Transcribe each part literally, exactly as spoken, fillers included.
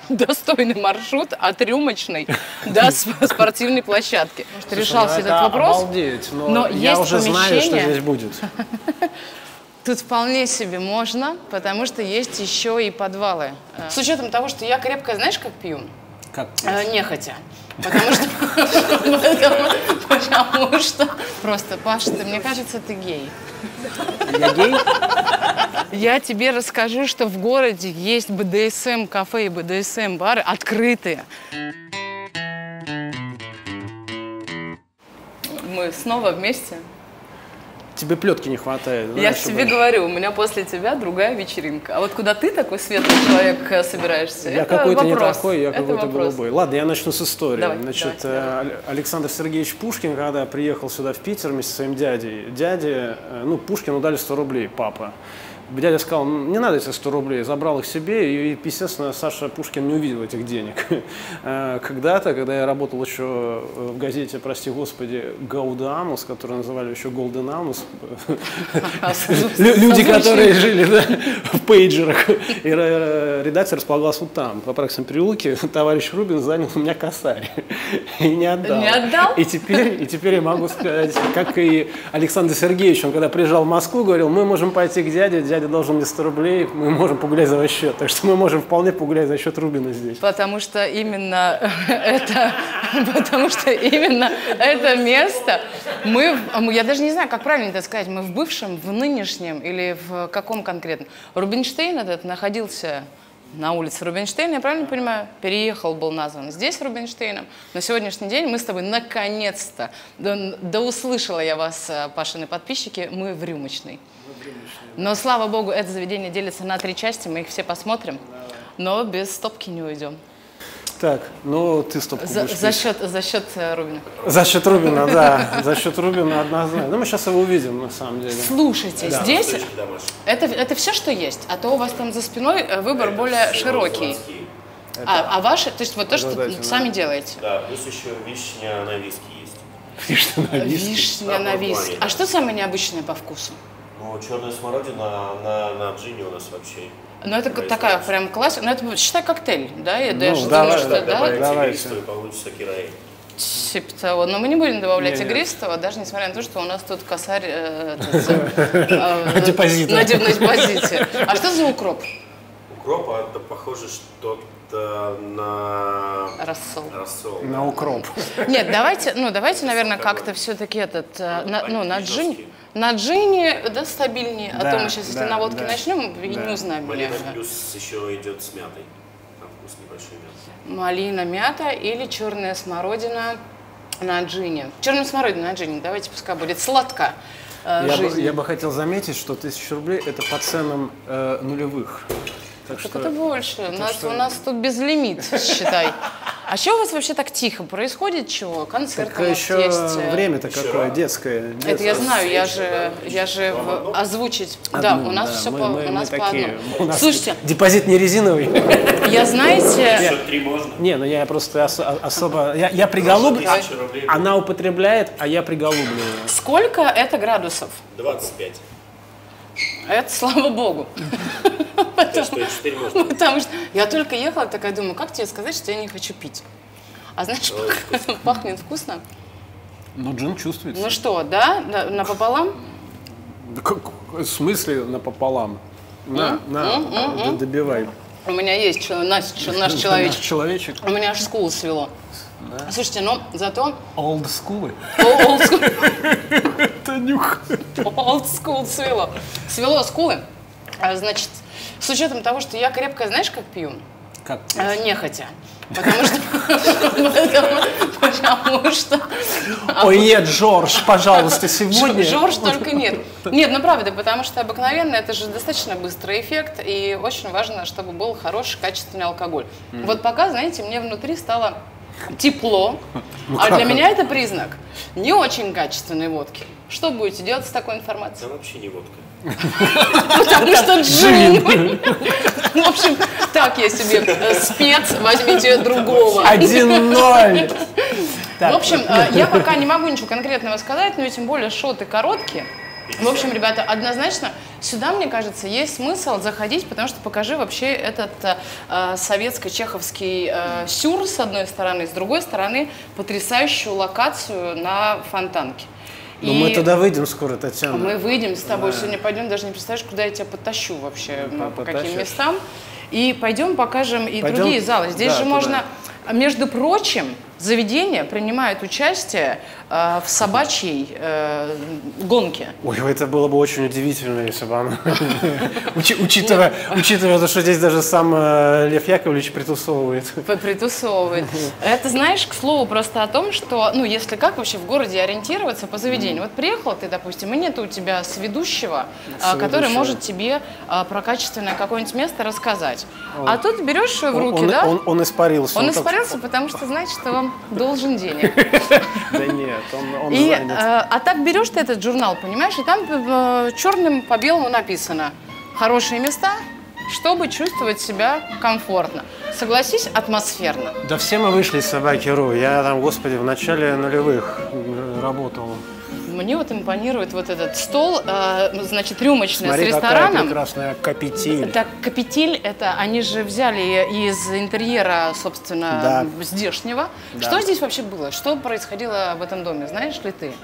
достойный маршрут от рюмочной до спортивной площадки. Что решался этот вопрос. Обалдеть, но, но я есть уже знаю, что помещение. здесь будет. Тут вполне себе можно, потому что есть еще и подвалы. С учетом того, что я крепко, знаешь, как пью? Как? Нехотя. Потому что, потому что просто, Паша, ты, мне кажется, ты гей. Я гей? Я тебе расскажу, что в городе есть бэ дэ эс эм-кафе и бэ дэ эс эм-бары открытые. Мы снова вместе. Тебе плетки не хватает. Да, Я чтобы... тебе говорю, у меня после тебя другая вечеринка. А вот куда ты такой светлый человек собираешься? Я какой-то не такой, я Это какой-то вопрос. голубой. Ладно, я начну с истории. Давай, Значит, давай, давай. Александр Сергеевич Пушкин, когда приехал сюда в Питер вместе со своим дядей, дяде, ну, Пушкину дали сто рублей, папа. Дядя сказал, не надо эти сто рублей, забрал их себе, и, естественно, Саша Пушкин не увидел этих денег. Когда-то, когда я работал еще в газете, прости господи, Гаудамус, которую называли еще Голден Амус, люди, которые жили в пейджерах, и редакция располагалась вот там, в Апраксином переулке, товарищ Рубин занял у меня косарь и не отдал. Не отдал? И теперь, и теперь я могу сказать, как и Александр Сергеевич, он когда приезжал в Москву, говорил, мы можем пойти к дяде, дядя должен мне сто рублей, мы можем погулять за ваш счет. Так что мы можем вполне погулять за счет Рубина здесь. Потому что именно это, потому что именно это место, мы, я даже не знаю, как правильно это сказать, мы в бывшем, в нынешнем или в каком конкретно. Рубинштейн этот находился на улице Рубинштейна, я правильно понимаю? Переехал, был назван здесь Рубинштейном. На сегодняшний день мы с тобой наконец-то, да, да услышала я вас, Пашины подписчики, мы в рюмочной. Но, слава богу, это заведение делится на три части, мы их все посмотрим, но без стопки не уйдем. Так, ну ты стопку За, будешь за пить. счет, за счет Рубина. За счет Рубина, да, за счет Рубина однозначно. Ну мы сейчас его увидим, на самом деле. Слушайте, Да. здесь это, это все, что есть, а то у вас там за спиной выбор Это более все широкий. заводские. А, а ваши, то есть вот то, что Обязательно. сами делаете? Да, плюс еще вишня на виски есть. Вишня на виски. Вишня на виски. А что самое необычное по вкусу? Ну, черная смородина на, на джине у нас вообще. Ну, это Давай такая знаешь. прям классика. Ну, это, считай, коктейль, да? Я Ну, даже давай, думаю, что, да, да? Добавить Давайте. игристого, и получится кираэль. Типа того. Но мы не будем добавлять Не, не. игристого, даже несмотря на то, что у нас тут косарь э, этот, э, Депозита. на депозите. А что за укроп? Укроп, а это похоже что-то на Рассол. рассол. На укроп. Нет, давайте, ну, давайте, наверное, как-то все-таки этот, э, на, ну, на джине, Жесткий. на джине, да, стабильнее, а Да, то мы сейчас, если да, на водке да, начнем, и да. не узнаем. Малина бля. плюс еще идет с мятой. Там вкус небольшой мяты. Малина, мята или черная смородина на джине. Черная смородина на джине, давайте пускай будет сладко э, Я бы, жизни. я бы хотел заметить, что тысяча рублей это по ценам э, нулевых. Так Так что это больше. У нас, что- у нас тут безлимит, считай. А что у вас вообще так тихо происходит? Чего? Концерт так у нас еще есть. э, время-то Вчера. какое, детское. Это я детское. знаю, я же, Да, я же Вам в- одно? озвучить. Одну, Да, у нас да, все мы- по, мы- у мы нас по такие. одному. У нас Слушайте, депозит не резиновый. я, знаете, Еще три можно? Не, ну я просто ос- особо... Я, я приголублю, а- Тысяча рублей. она употребляет, а я приголубливаю. сколько это градусов? двадцать пять. Это слава богу. Так что четыре можно. Потому что я только ехала, такая думаю, как тебе сказать, что я не хочу пить? А знаешь, пахнет вкусно. Ну, джин чувствуется. Ну что, да? На- Напополам? Да как- в смысле напополам? На, на, д- добивай. У меня есть чё- наш, чё- наш Наш человечек. человечек. У меня аж скул свело. Слушайте, ну зато Old school. old school, Танюх. old school свело. Свело скулы. А, значит, с учетом того, что я крепко, знаешь, как пью? Как? Э, нехотя. Потому что... потому- Потому что... Ой, нет, Жорж, пожалуйста, сегодня... Жорж только нет. Нет, ну правда, потому что обыкновенно это же достаточно быстрый эффект, и очень важно, чтобы был хороший, качественный алкоголь. Вот пока, знаете, мне внутри стало тепло, а для меня это признак не очень качественной водки. Что будете делать с такой информацией? Там вообще не водка. Потому что джин. В общем, так я себе э, спец, возьмите другого. один ноль. В общем, э, я пока не могу ничего конкретного сказать, но и тем более шоты короткие. В общем, ребята, однозначно Сюда, мне кажется, есть смысл заходить, потому что покажи вообще этот э, советско-чеховский э, сюр, с одной стороны, с другой стороны, потрясающую локацию на Фонтанке. Ну, мы туда выйдем скоро, Татьяна. Мы выйдем с тобой, да. Сегодня пойдем, даже не представляешь, куда я тебя подтащу вообще, по, по каким местам. И пойдем покажем и пойдем? Другие залы. Здесь да, же туда. Можно, между прочим, заведение принимает участие э, в собачьей э, гонке. Ой, это было бы очень удивительно, если бы оно... Учитывая, что здесь даже сам Лев Яковлевич притусовывает. Притусовывает. Это, знаешь, к слову, просто о том, что, ну, если как вообще в городе ориентироваться по заведению. Вот приехал ты, допустим, и нет у тебя сведущего, который может тебе про качественное какое-нибудь место рассказать. А тут берешь в руки, да? Он испарился. Он испарился, потому что, значит, что он должен денег. Да нет, он, он и, занят. А, а так берешь ты этот журнал, понимаешь, и там э, черным по белому написано «Хорошие места, чтобы чувствовать себя комфортно». Согласись, атмосферно. Да все мы вышли из Собаки.ру. Я там, господи, в начале нулевых работал. Мне вот импонирует вот этот стол, э, значит, рюмочный. Смотри, с рестораном. Какая прекрасная капитиль. Так, капитиль, это они же взяли из интерьера, собственно, да. здешнего. Да. Что здесь вообще было? Что происходило в этом доме? Знаешь ли ты?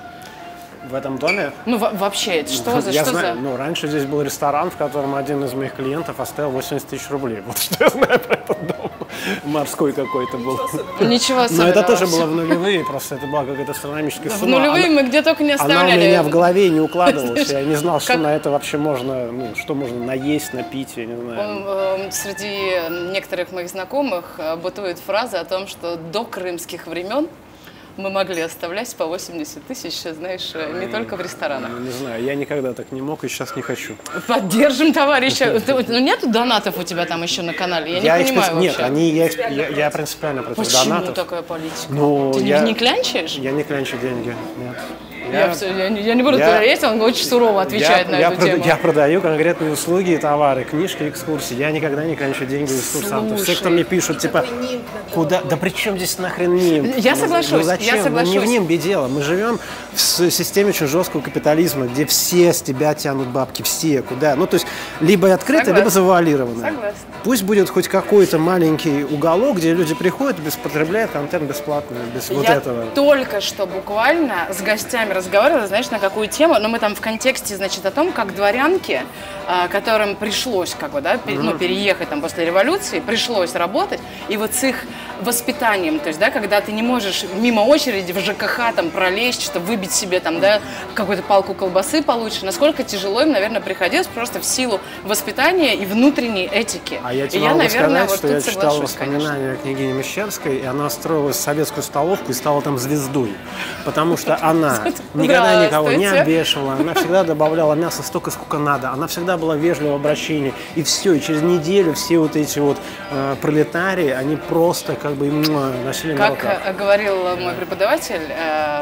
В этом доме? Ну, вообще, что за... Я что знаю, за... ну, раньше здесь был ресторан, в котором один из моих клиентов оставил восемьдесят тысяч рублей. Вот что я знаю про этот дом. Морской какой-то был. Ничего особенного. Но это тоже было в нулевые, просто это была какая-то астрономическая сумма. В нулевые она, мы где только не оставляли. Она у меня в голове не укладывалась. Я не знал, что на это вообще можно, ну, что можно наесть, напить, я не знаю. Среди некоторых моих знакомых бытует фраза о том, что до крымских времен мы могли оставлять по восемьдесят тысяч, знаешь, не только в ресторанах. Ну, не знаю, я никогда так не мог и сейчас не хочу. Поддержим товарища. Ну, нету донатов у тебя там еще на канале? Я, я не понимаю вообще. Нет, они, я, я, я принципиально против Почему донатов. Почему такая политика? Ну, Ты я, не клянчишь? Я не клянчу деньги, нет. Я, я, все, я, я не буду говорить, он очень сурово отвечает я, на я эту прода, тему. Я продаю конкретные услуги и товары, книжки, экскурсии. Я никогда не клянчу деньги у экскурсантов. Все, кто мне пишут, типа, куда, да при чем здесь нахрен нимб? Я соглашусь, ну, зачем? я соглашусь. Ну, не в нимбе дело. Мы живем в системе очень жесткого капитализма, где все с тебя тянут бабки, все, куда. Ну, то есть, либо открыто, Согласна. Либо завуалировано. Согласна. Пусть будет хоть какой-то маленький уголок, где люди приходят, без, потребляют контент бесплатно, без я вот этого. Только что буквально с гостями разговаривала, знаешь, на какую тему, но мы там в контексте, значит, о том, как дворянки, которым пришлось, как бы, да, mm-hmm. ну, переехать там после революции, пришлось работать, и вот с их воспитанием, то есть, да, когда ты не можешь мимо очереди в ЖКХ там пролезть, чтобы выбить себе там, да, какую-то палку колбасы получше, насколько тяжело им, наверное, приходилось просто в силу воспитания и внутренней этики. А я тебе и я, могу наверное, сказать, вот что я читал воспоминания конечно. княгини Мещерской, и она устроилась в советскую столовку и стала там звездой, потому что она никогда никого не обвешивала, она всегда добавляла мясо столько, сколько надо, она всегда была вежлива в обращении, и все, и через неделю все вот эти вот э, пролетарии, они просто как бы носили на руках. Как говорил мой преподаватель э,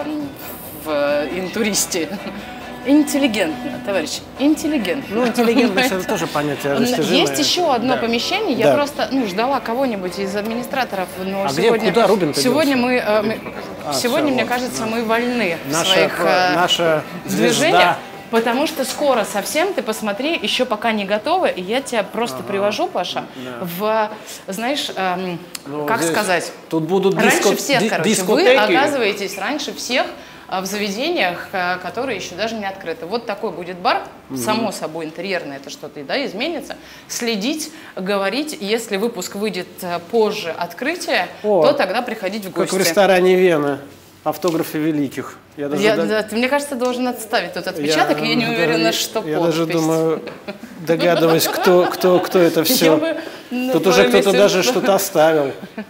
в интуристе, интеллигентно, товарищ, интеллигентно. Ну, интеллигентность это тоже понятие растяжимое. Есть еще одно да. помещение, я да. просто ну, ждала кого-нибудь из администраторов, но а сегодня, где, куда Рубин сегодня мы, э, мы а, сегодня, все, мне вот. кажется, мы вольны наша, в своих э, наша движениях. Потому что скоро совсем, ты посмотри, еще пока не готовы, и я тебя просто ага. привожу, Паша, да. в, знаешь, эм, ну, как сказать, тут будут раньше диско, всех, ди, короче, дискотеки. Вы оказываетесь раньше всех в заведениях, которые еще даже не открыты. Вот такой будет бар, mm-hmm. само собой, интерьерно это что-то да, изменится. Следить, говорить, если выпуск выйдет позже открытия, О, то тогда приходить в гости. Как в ресторане Вена. Автографы великих. Я даже я, да, да, ты, мне кажется, ты должен отставить тот отпечаток, я, и я не уверена, да, что я подпись. даже думаю, догадываюсь, кто, кто, кто это все. Бы, Тут уже кто-то даже что-то оставил.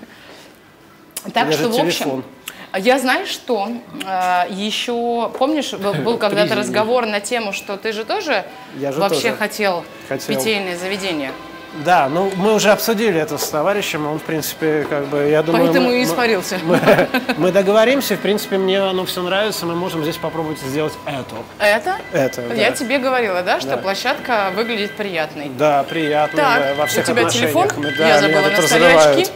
Так что, в общем, я знаю, что еще, помнишь, был когда-то разговор на тему, что ты же тоже вообще хотел питейное заведение. Да, ну мы уже обсудили это с товарищем, он, в принципе, как бы, я думаю... Поэтому мы, и испарился. Мы, мы договоримся, в принципе, мне оно все нравится, мы можем здесь попробовать сделать это. Это? Это, да. Я тебе говорила, да, что да. площадка выглядит приятной. Да, приятно, так, да, во всех у тебя отношениях. телефон? Мы, да, я забыла на столе очки.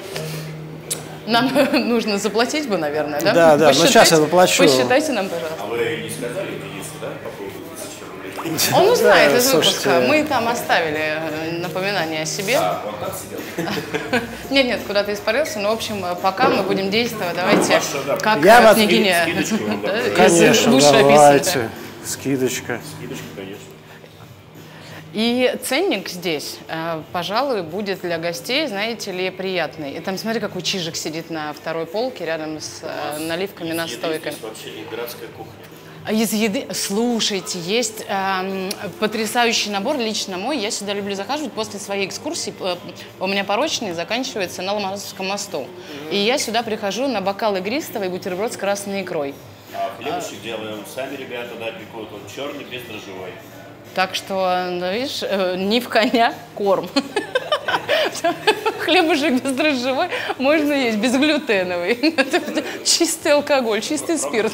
Нам нужно заплатить бы, наверное, да? Да, да, но сейчас я заплачу. Посчитайте нам, пожалуйста. А вы не сказали Денису, да, по поводу тысячи рублей? Он узнает Да, из выпуска. слушайте. Мы там оставили напоминание о себе. А, вот так сидел? Нет, нет, куда-то испарился. Но, в общем, пока мы будем действовать, давайте, Маша, да. как Я вас- княгиня Скидочку вам дам. из Конечно, высшей давайте. описанной. Скидочка. Скидочка, конечно. И ценник здесь, э, пожалуй, будет для гостей, знаете ли, приятный. И там, смотри, какой чижик сидит на второй полке рядом с э, наливками, настойками. Здесь вообще императорская кухня. А из еды, слушайте, есть эм, потрясающий набор, лично мой. Я сюда люблю захаживать после своей экскурсии. Э, У меня порочный заканчивается на Ломоносовском мосту. И я сюда прихожу на бокал игристого и бутерброд с красной икрой. А хлебушек делаем сами, ребята, да, пекут. Он черный, бездрожжевой. Так что, ну, видишь, э, не в коня корм. Хлебушек бездрожжевой можно есть, безглютеновый. Это чистый алкоголь, чистый спирт.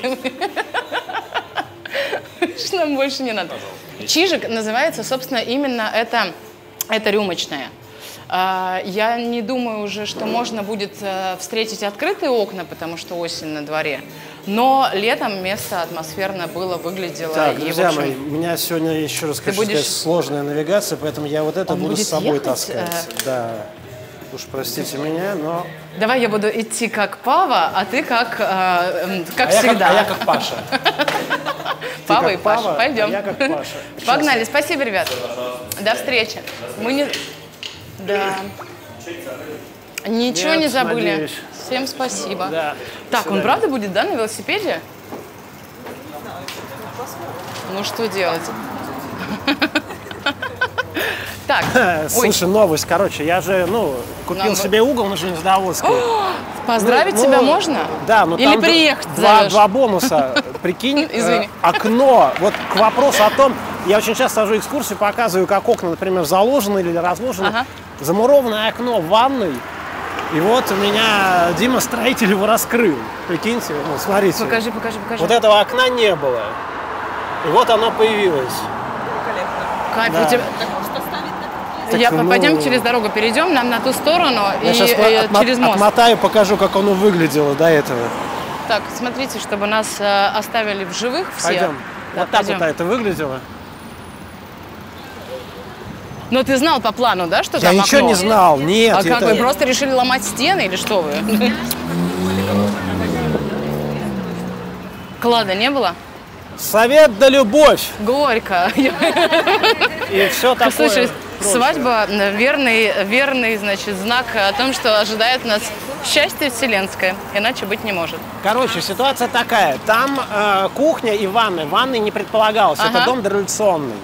Что нам больше не надо. Чижик называется, собственно, именно это, это рюмочная. А, Я не думаю уже, что можно будет э, встретить открытые окна, потому что осень на дворе. Но летом место атмосферно было, выглядело. Так, и, друзья в общем, мои, у меня сегодня, еще раз хочу будешь- сказать, сложная навигация, поэтому я вот это Он буду будет с собой ехать, таскать. Да. Уж простите меня, но... Давай я буду идти как Пава, а ты как, э, как а, я всегда. как, а я как Паша. Пава как и Паша. Пава, Пойдем. а я как Паша. Погнали. Спасибо, ребят. До встречи. Мы не... Да. Ничего Нет, не забыли. надеюсь. Всем спасибо. Да. Так, До он свидания. правда будет, да, на велосипеде? Ну, что делать? Так, ой, Слушай, новость, короче, я же, ну, купил Нам- себе угол на Железнодорожской. поздравить Ну, тебя ну, можно? Да, ну Или там приехать два, зовешь? два бонуса. Прикинь, э, Извини. окно. Вот к вопросу о том, я очень часто сажу экскурсии, показываю, как окна, например, заложены или разложены. Ага. Замурованное окно в ванной. И вот у меня Дима строитель его раскрыл. Прикиньте, ну, смотрите. Покажи, покажи, покажи. Вот этого окна не было. И вот оно появилось. Кайф, Да. у тебя... Так, Я, ну, пойдем через дорогу, перейдем нам на ту сторону Я и сейчас э, через мост. отмотаю, покажу, как оно выглядело до этого. Так, смотрите, чтобы нас э, оставили в живых все. Пойдем. Да, Вот так пойдем. вот это выглядело. Но ты знал по плану, да, что Я там ничего окно? не знал. Нет, А как это- вы просто решили ломать стены или что вы? Клада не было? Совет да любовь. Горько. И все такое. Слушай, прочее. свадьба э, верный, верный, значит, знак о том, что ожидает нас счастье вселенское, иначе быть не может. Короче, ситуация такая. Там э, кухня и ванная. Ванной не предполагалось. Ага. Это дом дореволюционный.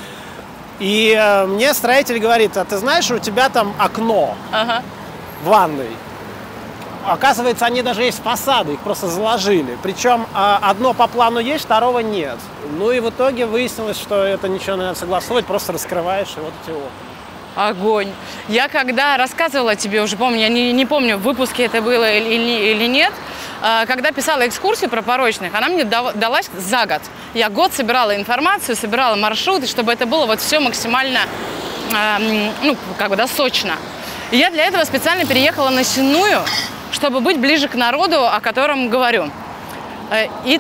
И э, мне строитель говорит, а ты знаешь, у тебя там окно Ага. в ванной. Оказывается, они даже есть фасады, их просто заложили. Причем э, одно по плану есть, второго нет. Ну и в итоге выяснилось, что это ничего не надо согласовывать, просто раскрываешь, и вот эти окна. Огонь. Я когда рассказывала тебе, уже помню, я не, не помню, в выпуске это было или, или, или нет, а, когда писала экскурсию про порочных, она мне дав- далась за год. Я год собирала информацию, собирала маршруты, чтобы это было вот все максимально, а, м, ну, как бы, да, сочно. И я для этого специально переехала на Сенную, чтобы быть ближе к народу, о котором говорю. Э, И,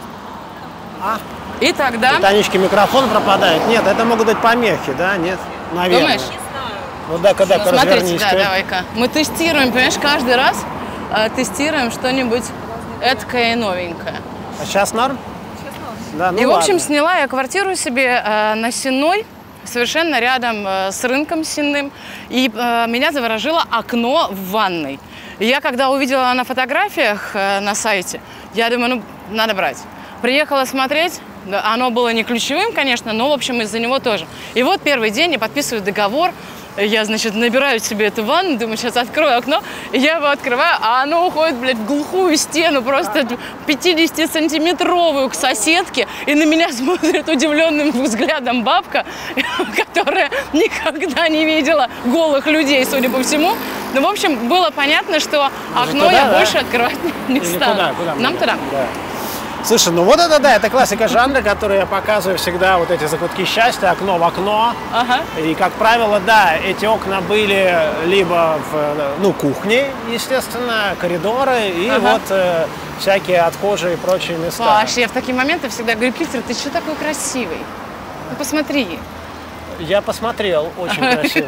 А? и тогда... У Танечки микрофон пропадает. Нет, это могут быть помехи, да? Нет? Наверное. Думаешь? Ну да, когда Ну, развернись. смотрите, да, давай-ка. Мы тестируем, понимаешь, каждый раз э, тестируем что-нибудь эдкое и новенькое. А сейчас норм? Да, ну и, в общем, ладно. сняла я квартиру себе э, на Сенной, совершенно рядом э, с рынком Сенным. И э, меня заворожило окно в ванной. И я, когда увидела на фотографиях э, на сайте, я думаю, ну, надо брать. Приехала смотреть, да, оно было не ключевым, конечно, но, в общем, из-за него тоже. И вот первый день я подписываю договор, я, значит, набираю себе эту ванну, думаю, сейчас открою окно, и я его открываю, а оно уходит, блядь, в глухую стену, просто пятидесятисантиметровую к соседке, и на меня смотрит удивленным взглядом бабка, которая никогда не видела голых людей, судя по всему. Ну, в общем, было понятно, что окно туда, я да? больше открывать не Или стану. куда? Куда мы Нам идем? туда. Да. Слушай, ну вот это да, это классика жанра, который я показываю всегда, вот эти закутки счастья, окно в окно. Ага. И, как правило, да, эти окна были либо в, ну, кухне, естественно, коридоры и Ага. вот э, всякие отхожие и прочие места. Паш, я в такие моменты всегда говорю, Питер, ты что такой красивый? Ну, посмотри. Я посмотрел, очень красиво.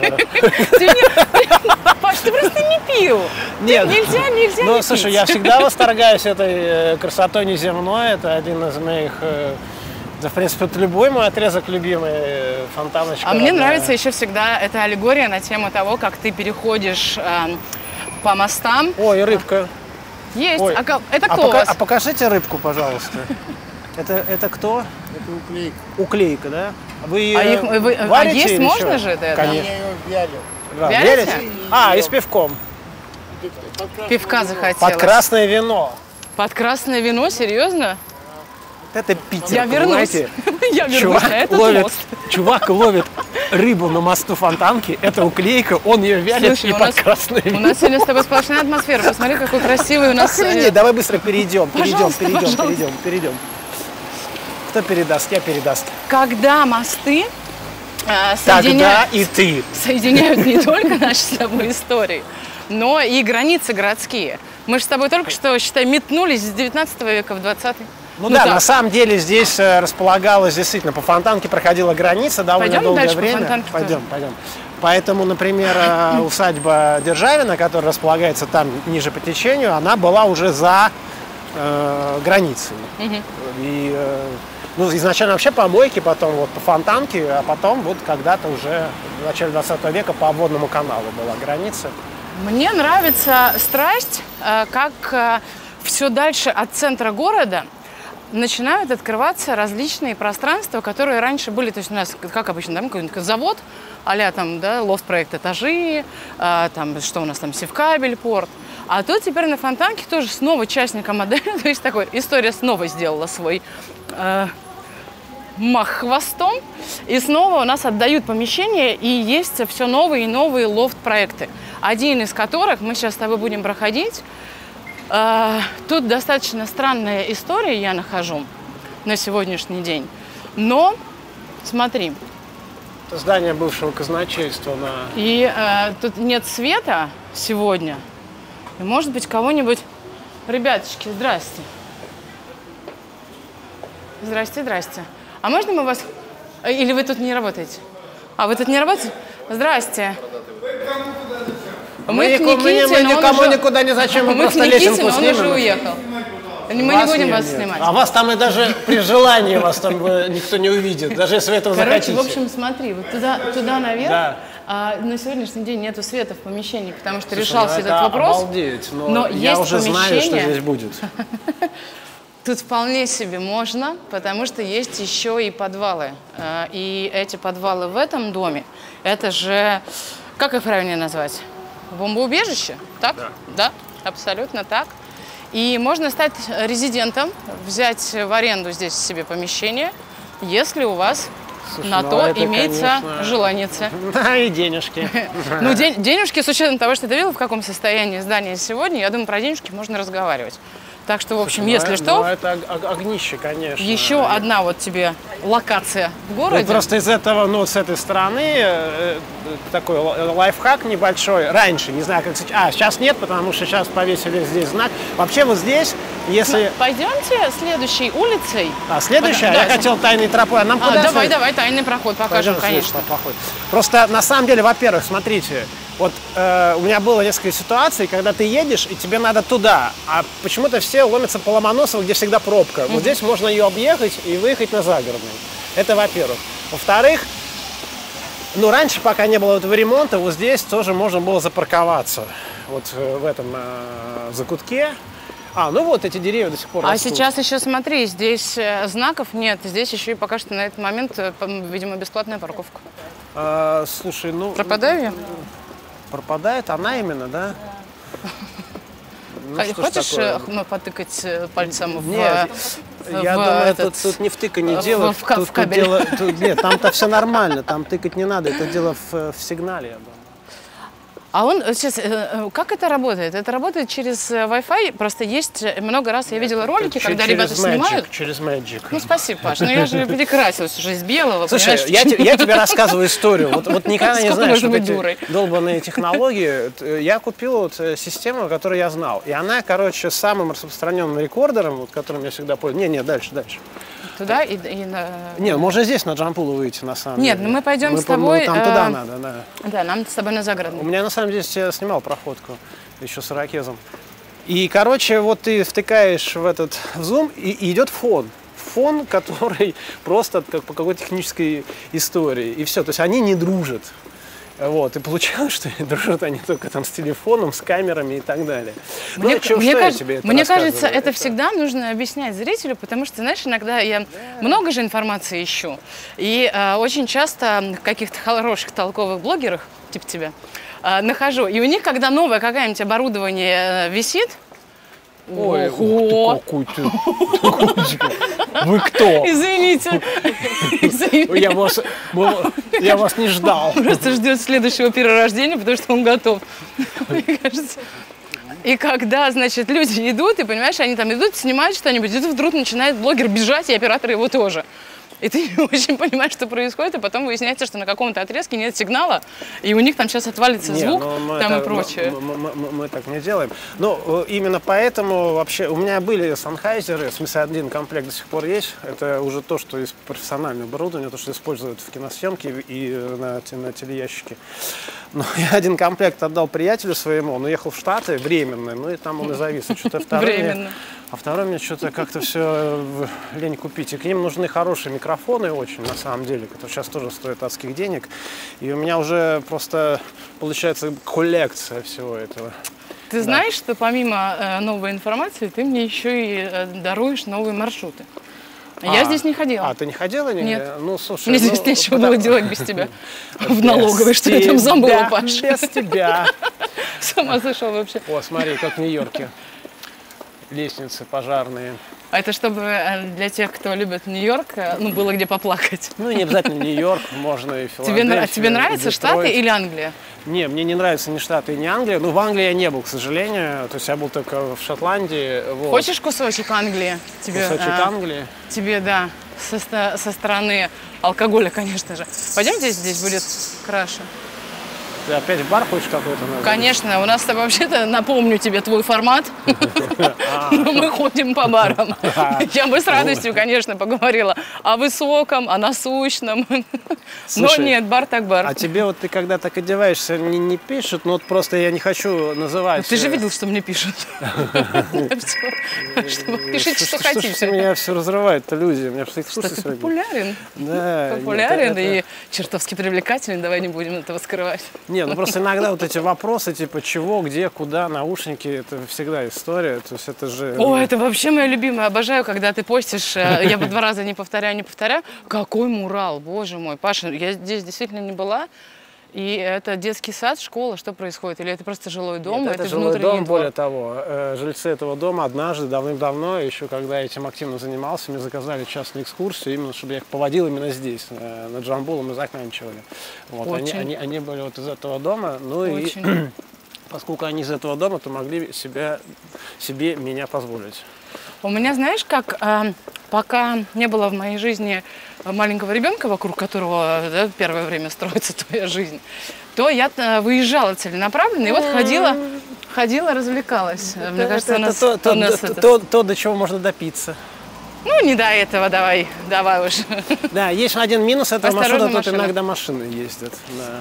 Паш, ты просто не пил. Нет. Нельзя, нельзя Ну, не слушай, пить. я всегда восторгаюсь этой красотой неземной. Это один из моих... Да, в принципе, это любой мой отрезок любимый, фонтаночка. А мне нравится еще всегда эта аллегория на тему того, как ты переходишь э, по мостам. Ой, рыбка. Есть. Ой. А, ка- это А, кто у пока- вас? а покажите рыбку, пожалуйста. Это, это кто? Это уклейка. Уклейка, да? Вы А э, их- вы- а варите есть или можно что? же это? Конечно. Я ее вялил. Да, Вялите? верите? А, и с пивком. Под красным Пивка вином. захотелось. Под красное вино. Под красное вино? Серьезно? Это Питер, Я вернусь. понимаете? Я вернусь Чувак на этот ловит, мост. чувак ловит рыбу на мосту Фонтанки, это уклейка, он ее вялит Слушай, и у под нас, красное у вино. нас сегодня с тобой сплошная атмосфера. Посмотри, какой красивый у нас... э, Охренеть, давай быстро перейдем, перейдем, Пожалуйста, перейдем, пожалуйста. перейдем, перейдем. Кто передаст? Я передаст. Когда мосты э, Тогда соединяют, и ты. соединяют не только наши с тобой истории, но и границы городские. Мы же с тобой только что, считай, метнулись с девятнадцатого века в двадцатый. Ну, да, так. на самом деле здесь э, располагалась действительно, по Фонтанке проходила граница довольно Пойдем долгое дальше по время. Фонтанке Пойдем, тоже? пойдем. Поэтому, например, э, усадьба Державина, которая располагается там ниже по течению, она была уже за э, границей. И э, ну, изначально вообще по мойке, потом вот по Фонтанке, а потом вот когда-то уже в начале двадцатого века по обводному каналу была граница. Мне нравится страсть, э, как все дальше от центра города начинают открываться различные пространства, которые раньше были, то есть у нас, как обычно, там какой-нибудь завод, а-ля там, да, лофт-проект «Этажи», а, там, что у нас там, Севкабель, порт. А тут теперь на Фонтанке тоже снова частника модели, то есть такой, история снова сделала свой э, мах хвостом, и снова у нас отдают помещение, и есть все новые и новые лофт-проекты, один из которых мы сейчас с тобой будем проходить. Тут достаточно странная история, я нахожу, на сегодняшний день. Но, смотри. Это здание бывшего казначейства на... И э, тут нет света сегодня. И, может быть, кого-нибудь... Ребяточки, здрасте. Здрасте, здрасте. А можно мы вас... Или вы тут не работаете? А, вы тут не работаете? Здрасте. Мы, Мы, к никому, мы, Никите, мы но он никому уже- никуда не зачем, мы, Мы к просто Никите, лесенку но он снимем. уже уехал. Мы не Вас будем нет, вас нет. снимать. А вас там и даже при желании вас там э, никто не увидит, даже если вы этого Короче, захотите. в общем, смотри, вот туда, туда наверх, Да. а, на сегодняшний день нету света в помещении, потому что Слушай, решался ну этот это вопрос. обалдеть, но, но я есть уже знаю, что помещение. здесь будет. Тут вполне себе можно, потому что есть еще и подвалы. А, И эти подвалы в этом доме, это же, как их правильнее назвать? Бомбоубежище? Так? Да. Да, абсолютно так. И можно стать резидентом, взять в аренду здесь себе помещение, если у вас Слушай, на ну то это, имеется конечно, желание. Да, и денежки. Ну, ден- денежки, с учетом того, что ты видел, в каком состоянии здание сегодня, я думаю, про денежки можно разговаривать. Так что, в общем, Ну, если э, что, ну, это ог- огнище, конечно. еще одна вот тебе локация в городе. Ну, просто из этого, ну, с этой стороны, э, э, такой л- лайфхак небольшой. Раньше, не знаю, как сейчас. А, сейчас нет, потому что сейчас повесили здесь знак. Вообще вот здесь, если... Пойдемте следующей улицей. А, следующая, Да, я хотел тайной тропой. А нам А, куда давай, следует? давай, тайный проход покажем, Пойдем конечно. следующий поход. Просто на самом деле, во-первых, смотрите, вот э, у меня было несколько ситуаций, когда ты едешь, и тебе надо туда, а почему-то все ломятся по Ломоносову, где всегда пробка. Вот здесь можно ее объехать и выехать на загородный. Это во-первых. Во-вторых, ну, раньше, пока не было этого ремонта, вот здесь тоже можно было запарковаться. Вот э, в этом э, закутке. А, ну вот эти деревья до сих пор А растут. сейчас еще смотри, здесь э, знаков нет, здесь еще и пока что на этот момент, э, по- видимо, бесплатная парковка. А, слушай, ну... Пропадаю я? Пропадает она именно, да? Ну, А что ж Хочешь такое? э, ну, потыкать э, пальцем в... Нет, в я думаю, этот- тут, тут не в тыканье в- дело. в ка- тут, в тут кабель. дело тут- нет, там-то все нормально, там тыкать не надо, это дело в, в сигнале, я думаю. А он э, сейчас, э, э, как это работает? Это работает через э, Wi-Fi, просто есть э, много раз я видела ролики, Чуть- когда через ребята Magic, снимают. Через Magic. Ну, спасибо, Паш, но я же перекрасилась уже из белого, Слушай, понимаешь? я, те- я тебе рассказываю историю. Вот, вот никогда не Сколько знаешь, можно вот быть эти дурой? долбанные технологии. Т- Я купил вот э, систему, которую я знал. И она, короче, самым распространенным рекордером, вот, которым я всегда пользуюсь. Не, не, дальше, дальше. туда и... и на... Нет, можно здесь на Джампулу выйти, на самом Нет, деле. ну мы пойдем мы, с тобой... Мы, там э... туда надо, да. Да, нам с тобой на загородный. У меня, на самом деле, я снимал проходку еще с ирокезом. И, короче, вот ты втыкаешь в этот в зум, и, и идет фон. Фон, который просто как по какой-то технической истории. И все, то есть они не дружат. Вот, и получалось, что дружат они только там с телефоном, с камерами и так далее. Мне, ну, чё, мне, что кажется, я тебе это мне кажется, это, это всегда нужно объяснять зрителю, потому что, знаешь, иногда я много же информации ищу. И э, очень часто в каких-то хороших, толковых блогерах, типа тебя, э, нахожу. И у них, когда новое какое-нибудь оборудование э, висит, Ой, ого! ух ты, какой ты. Вы кто? Извините. Извините. Я вас, я вас не ждал. Просто ждет следующего перерождения, потому что он готов. Мне кажется. И когда, значит, люди идут, и, понимаешь, они там идут, снимают что-нибудь, и тут вдруг начинает блогер бежать, и оператор его тоже. И ты не очень понимаешь, что происходит, и потом выясняется, что на каком-то отрезке нет сигнала, и у них там сейчас отвалится звук, не, там это, и прочее. Мы, мы, мы, мы так не делаем. Но именно поэтому вообще у меня были Sennheiser, в смысле один комплект до сих пор есть. Это уже то, что из профессионального оборудования, то, что используют в киносъемке и на, на телеящике. Но я один комплект отдал приятелю своему, он уехал в Штаты временно, ну и там он и завис. А что-то второй Временно. Мне, а второй мне что-то как-то все лень купить. И к ним нужны хорошие микрофоны очень, на самом деле, которые сейчас тоже стоят адских денег. И у меня уже просто получается коллекция всего этого. Ты Да. знаешь, что помимо э, новой информации, ты мне еще и э, даруешь новые маршруты? Я А, здесь не ходила. А, ты не ходила нигде? Нет. Ну, слушай, Мне ну, здесь нечего потому- было делать без тебя. В Без налоговой, что я там забыла, тебя, Паш. Без тебя. Сама сошел вообще. О, смотри, как в Нью-Йорке. Лестницы пожарные. А это чтобы э, для тех, кто любит Нью-Йорк, э, ну, было где поплакать. Ну, и не обязательно Нью-Йорк, можно и Тебе, Филадельфия. нра- тебе нравятся Детройт. Штаты или Англия? Не, мне не нравятся ни Штаты, ни Англия. Ну, в Англии я не был, к сожалению. То есть я был только в Шотландии. Вот. Хочешь кусочек Англии? Тебе, Кусочек а, Англии? Тебе, да, со, ста- со стороны алкоголя, конечно же. Пойдемте, здесь будет краше. Ты опять в бар хочешь какой-то? наверное? Конечно, у нас с тобой вообще-то, напомню тебе твой формат, мы ходим по барам. Я бы с радостью, конечно, поговорила о высоком, о насущном. Но Слушай, нет, бар так бар. А тебе вот ты когда так одеваешься, не, не пишут, ну вот просто я не хочу называть. Ты же э, видел, что мне пишут. Пишите, что Что ж хотите. меня все разрывает-то люди? У меня просто Что экскурсии ты сегодня. популярен. Да, Популярен нет, и это- чертовски привлекателен, давай не будем этого скрывать. Не, ну просто иногда вот эти вопросы, типа, чего, где, куда, наушники, это всегда история, то есть это же... О, это вообще моя любимая. Обожаю, когда ты постишь, э, я по два раза не повторяю, не повторяю. Какой мурал, боже мой. Паша, я здесь действительно не была. И это детский сад, школа, что происходит? Или это просто жилой дом? Нет, это жилой внутренний дом, двор? более того, э, жильцы этого дома однажды, давным-давно, еще когда я этим активно занимался, мне заказали частную экскурсию, именно чтобы я их поводил именно здесь, э, на Джамбулу мы заканчивали. Вот, они, Очень. они, они были вот из этого дома, ну Очень. и поскольку они из этого дома, то могли себя, себе меня позволить. У меня, знаешь, как э, пока не было в моей жизни маленького ребенка, вокруг которого да, первое время строится твоя жизнь, то я э, выезжала целенаправленно и вот ходила, ходила, развлекалась. Мне кажется, у нас, то, то, у нас то, это- то, то, до чего можно допиться. Ну, не до этого, давай, давай уж. Да, есть один минус этого Осторожно, маршрута, тут машина. иногда машины ездят. Да.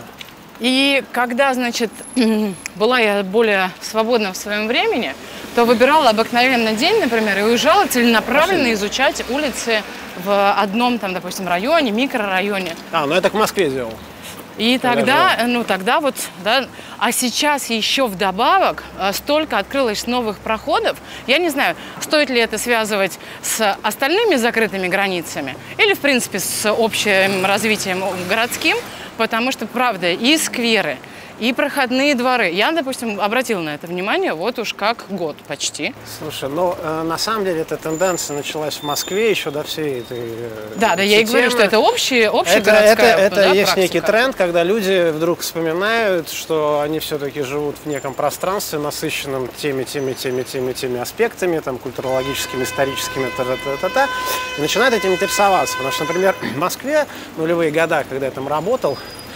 И когда, значит, была я более свободна в своем времени, то выбирала обыкновенный день, например, и уезжала целенаправленно изучать улицы в одном, там, допустим, районе, микрорайоне. А, ну это к Москве делал. И тогда, ну тогда вот, да, а сейчас еще вдобавок э, столько открылось новых проходов. Я не знаю, стоит ли это связывать с остальными закрытыми границами или, в принципе, с общим развитием городским, потому что, правда, и скверы, и проходные дворы. Я, допустим, обратила на это внимание вот уж как год почти. Слушай, ну э, на самом деле эта тенденция началась в Москве еще до всей этой э, Да, да, я и говорю, темы. что это общая, Это, общегородская это, это да, есть практика. некий тренд, когда люди вдруг вспоминают, что они все-таки живут в неком пространстве, насыщенном теми, теми, теми, теми, теми аспектами, там, культурологическими, историческими, та-та-та-та-та, и начинают этим интересоваться. Потому что, например, в Москве, нулевые года, когда я там работал,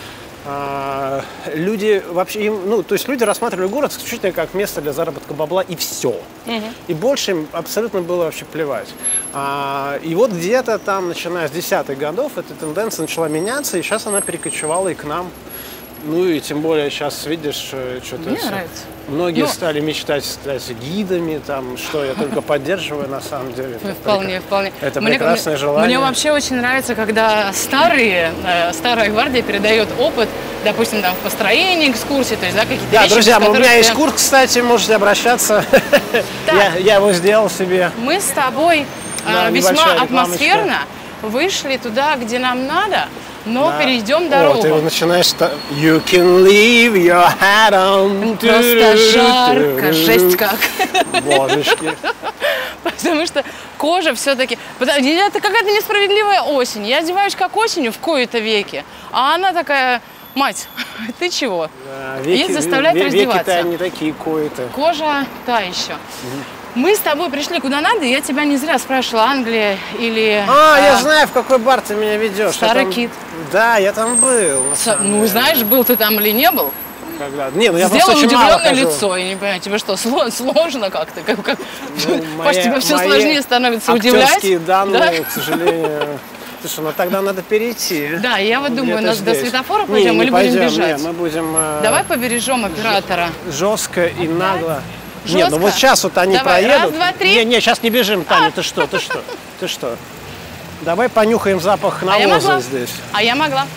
А, люди вообще, им, ну, то есть люди рассматривали город исключительно как место для заработка бабла и все. Угу. И больше им абсолютно было вообще плевать. А, и вот где-то там, начиная с десятых годов, эта тенденция начала меняться, и сейчас она перекочевала и к нам. Ну и тем более сейчас, видишь, что-то... Мне нравится. Многие Но... стали мечтать стать гидами, там, что я только поддерживаю на самом деле. Вполне, вполне. Это мне, прекрасное желание. Мне вообще очень нравится, когда старые, э, старая гвардия передает опыт, допустим, там, в построении экскурсии, то есть, да, какие-то Да, вещи, друзья, у меня ты... есть курс, кстати, можете обращаться. я, я его сделал себе. Мы с тобой да, э, весьма атмосферно вышли туда, где нам надо, но да. перейдем дорогу. О, ты начинаешь... You can leave your hat on. Просто жарко, жесть как. Божечки. Потому что кожа все-таки... Это какая-то несправедливая осень. Я одеваюсь как осенью в кои-то веки, а она такая... Мать, ты чего? Да, веки, и заставляет веки, раздеваться. Веки-то они такие кои-то. Кожа та еще. Угу. Мы с тобой пришли куда надо, и я тебя не зря спрашивала, Англия или... А, а я знаю, в какой бар ты меня ведешь. Старый там... Кит. Да, я там был. С... Ну, знаешь, был ты там или не был? Когда? Не, ну я Сделал просто очень мало удивленное хожу. лицо, я не понимаю, тебе что, сложно как-то? Как, как... Ну, Паш, тебе все сложнее становится удивлять. Актерские данные, да? к сожалению... Слушай, ну тогда надо перейти. Да, я вот думаю, нас до светофора не, пойдем не или пойдем, будем бежать? Нет, мы будем... Э... Давай побережем оператора. Жестко и нагло. Жестко? Нет, ну вот сейчас вот они Давай, проедут. Раз, два, три. Не, не, сейчас не бежим, Таня, а. ты что, ты что, ты что? Давай понюхаем запах навоза а здесь. А я могла.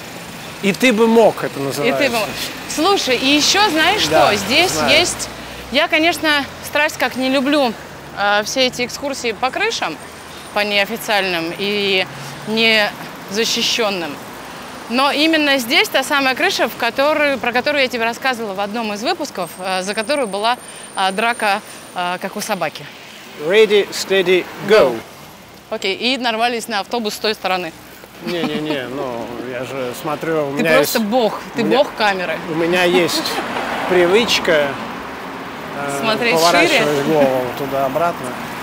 И ты бы мог, это называется. И ты бы мог. Слушай, и еще знаешь да, что? Здесь знаю. есть... Я, конечно, страсть как не люблю э, все эти экскурсии по крышам, по неофициальным и не защищенным. Но именно здесь та самая крыша, в которую, про которую я тебе рассказывала в одном из выпусков, э, за которую была э, драка, э, как у собаки. Ready, steady, go. Окей, и нарвались на автобус с той стороны. Не-не-не, ну я же смотрю, у ты меня просто есть... бог, ты меня... бог камеры. У меня есть привычка э, смотреть поворачивать шире. голову туда-обратно.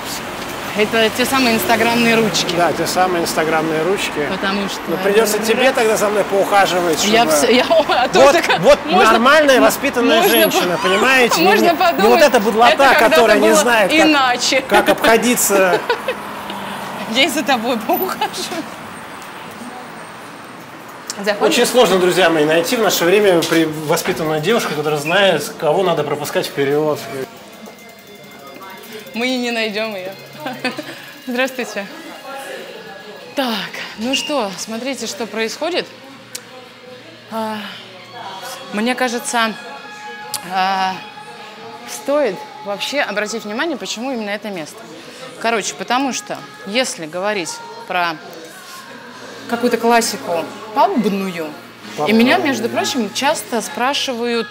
Это те самые инстаграмные ручки. Да, те самые инстаграмные ручки. Потому что... Но придется тебе тогда за мной поухаживать, чтобы... Я все... Я... А вот такая... вот можно... нормальная, воспитанная можно... женщина, понимаете? Можно не, подумать, не вот эта будлота, это которая не знает, иначе. Как, как обходиться... Я и за тобой поухаживаю. Заходим. Очень сложно, друзья мои, найти в наше время при воспитанную девушку, которая знает, кого надо пропускать вперед. Мы и не найдем ее. Здравствуйте. Так, ну что, смотрите, что происходит. А, мне кажется, а, стоит вообще обратить внимание, почему именно это место. Короче, потому что, если говорить про какую-то классику пабную, Папа. И меня, между прочим, часто спрашивают...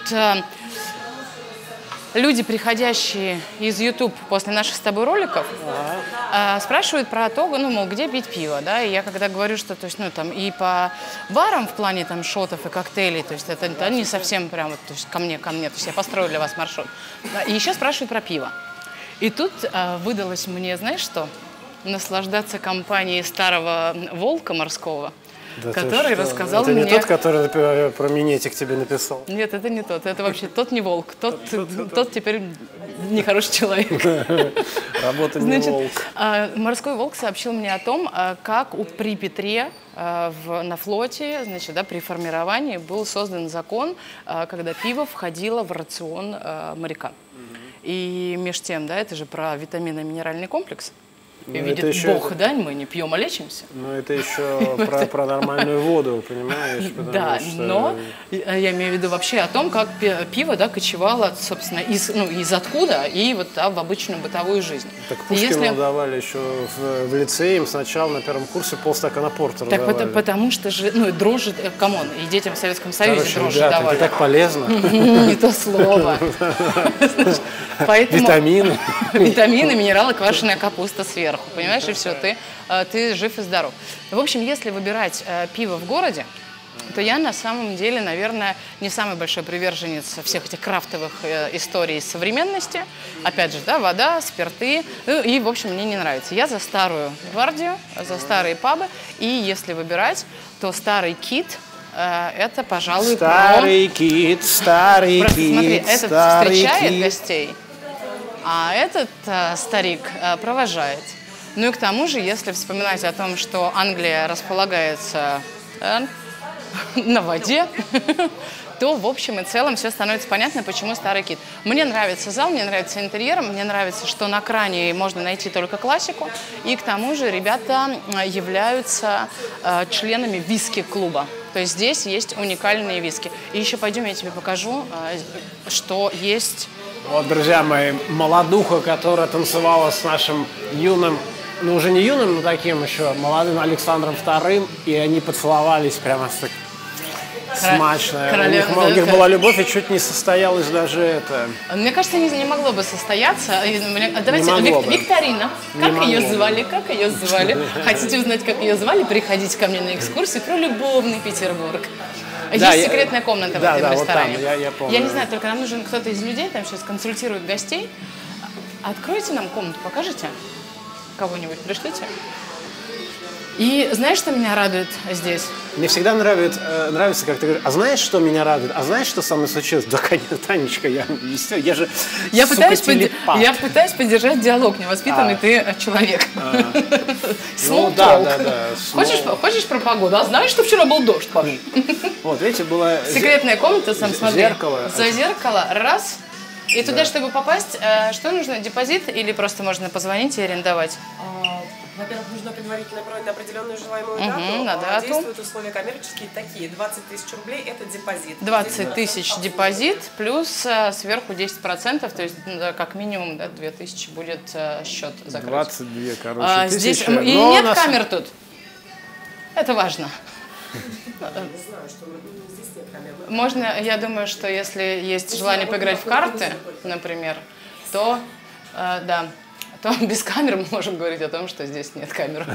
Люди, приходящие из YouTube после наших с тобой роликов, ага. э, спрашивают про то, ну, мол, где пить пиво, да, и я когда говорю, что, то есть, ну, там, и по барам в плане, там, шотов и коктейлей, то есть, это, это не совсем прямо, то есть, ко мне, ко мне, то есть, я построю для вас маршрут. И еще спрашивают про пиво. И тут э, выдалось мне, знаешь что, наслаждаться компанией старого волка морского, да, который рассказал это мне... Это не тот, который про минетик тебе написал? Нет, это не тот. Это вообще тот не волк. Тот, тот теперь нехороший человек. Работа не волк. Морской волк сообщил мне о том, как при Петре на флоте, значит, да, при формировании был создан закон, когда пиво входило в рацион моряка. И между тем, да, это же про витаминно-минеральный комплекс. И видит еще... Бог, да, мы не пьем, а лечимся. Ну, это еще про, про нормальную воду, понимаешь? Да, что... но я имею в виду вообще о том, как пиво, да, кочевало, собственно, из, ну, из откуда и вот да, в обычную бытовую жизнь. Так Пушкину Если... давали еще в, в лицее, им сначала на первом курсе полстакана портера так давали. Так потому что же, ну, дрожжи, камон, и детям в Советском Союзе Короче, дрожжи ребята, давали. это так полезно. Не то слово. Витамины. Витамины, минералы, квашеная капуста сверху. Понимаешь, и все, ты, ты жив и здоров. В общем, если выбирать э, пиво в городе, то я на самом деле, наверное, не самый большой приверженец всех этих крафтовых э, историй современности. Опять же, да, вода, спирты. Ну, и, в общем, мне не нравится. Я за старую гвардию, за старые пабы. И если выбирать, то старый Кит э, это, пожалуй, Старый про... кит, старый Просто кит, смотри, этот старый встречает кит. гостей, а этот э, старик э, провожает. Ну и к тому же, если вспоминать о том, что Англия располагается э, на воде, то в общем и целом все становится понятно, почему старый кит. Мне нравится зал, мне нравится интерьер, мне нравится, что на кране можно найти только классику. И к тому же ребята являются э, членами виски-клуба. То есть здесь есть уникальные виски. И еще пойдем, я тебе покажу, э, что есть... Вот, друзья мои, молодуха, которая танцевала с нашим юным, ну уже не юным, но таким еще молодым Александром вторым, и они поцеловались прямо с смачно. Королева, у них, да, у них да. была любовь, и чуть не состоялось даже это. Мне кажется, не, не могло бы состояться. И мне- Давайте, могло Вик- бы. Викторина. Не Как могло ее бы. звали? Как ее звали? Хотите узнать, как ее звали? Приходите ко мне на экскурсию про любовный Петербург. Да, Есть я- секретная комната да, в этом да, вот ресторане. там, я- я помню. не знаю, только нам нужен кто-то из людей, там сейчас консультирует гостей. Откройте нам комнату, покажете? Кого-нибудь пришлите. И знаешь, что меня радует здесь? Мне всегда нравится, э, нравится, как ты говоришь, а знаешь, что меня радует? А знаешь, что со мной случилось? Да, конечно, Танечка, я, я же, Я, сука, пытаюсь, подде- телепат. я пытаюсь поддержать диалог, невоспитанный А. ты э, человек. Ну Small да, talk. да, да. Хочешь, хочешь про погоду? А знаешь, что вчера был дождь, Паш? Вот, видите, было... Секретная комната, сам смотри. Зеркало. За зеркало, раз. И туда, чтобы попасть, э, что нужно? Депозит или просто можно позвонить и арендовать? А, Во-первых, нужно предварительно бронь на определенную желаемую Мгм, дату. на А, дату. Действуют условия коммерческие такие. двадцать тысяч рублей – это депозит. двадцать тысяч депозит, плюс э, сверху десять процентов, то есть ну, да, как минимум да, две тысячи будет э, счет закрыть. двадцать две, короче, А, тысячи. здесь м, и Но нет у нас- камер тут. Это важно. Не знаю, что ну, здесь нет камер. Можно, я думаю, что если есть желание поиграть в карты, например, то э, да, то без камер мы можем говорить о том, что здесь нет камер.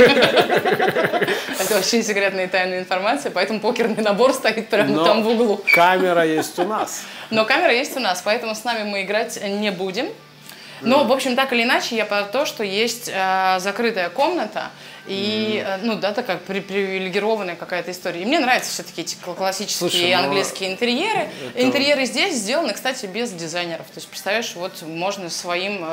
Это очень секретная и тайная информация, поэтому покерный набор стоит прямо Но там в углу. камера есть у нас. Но камера есть у нас, поэтому с нами мы играть не будем. Но, в общем, так или иначе, я про то, что есть э, закрытая комната, и, э, ну, да, такая при- привилегированная какая-то история. И мне нравятся все-таки эти кл- классические Слушай, ну, английские интерьеры. это- Интерьеры здесь сделаны, кстати, без дизайнеров. То есть, представляешь, вот можно своим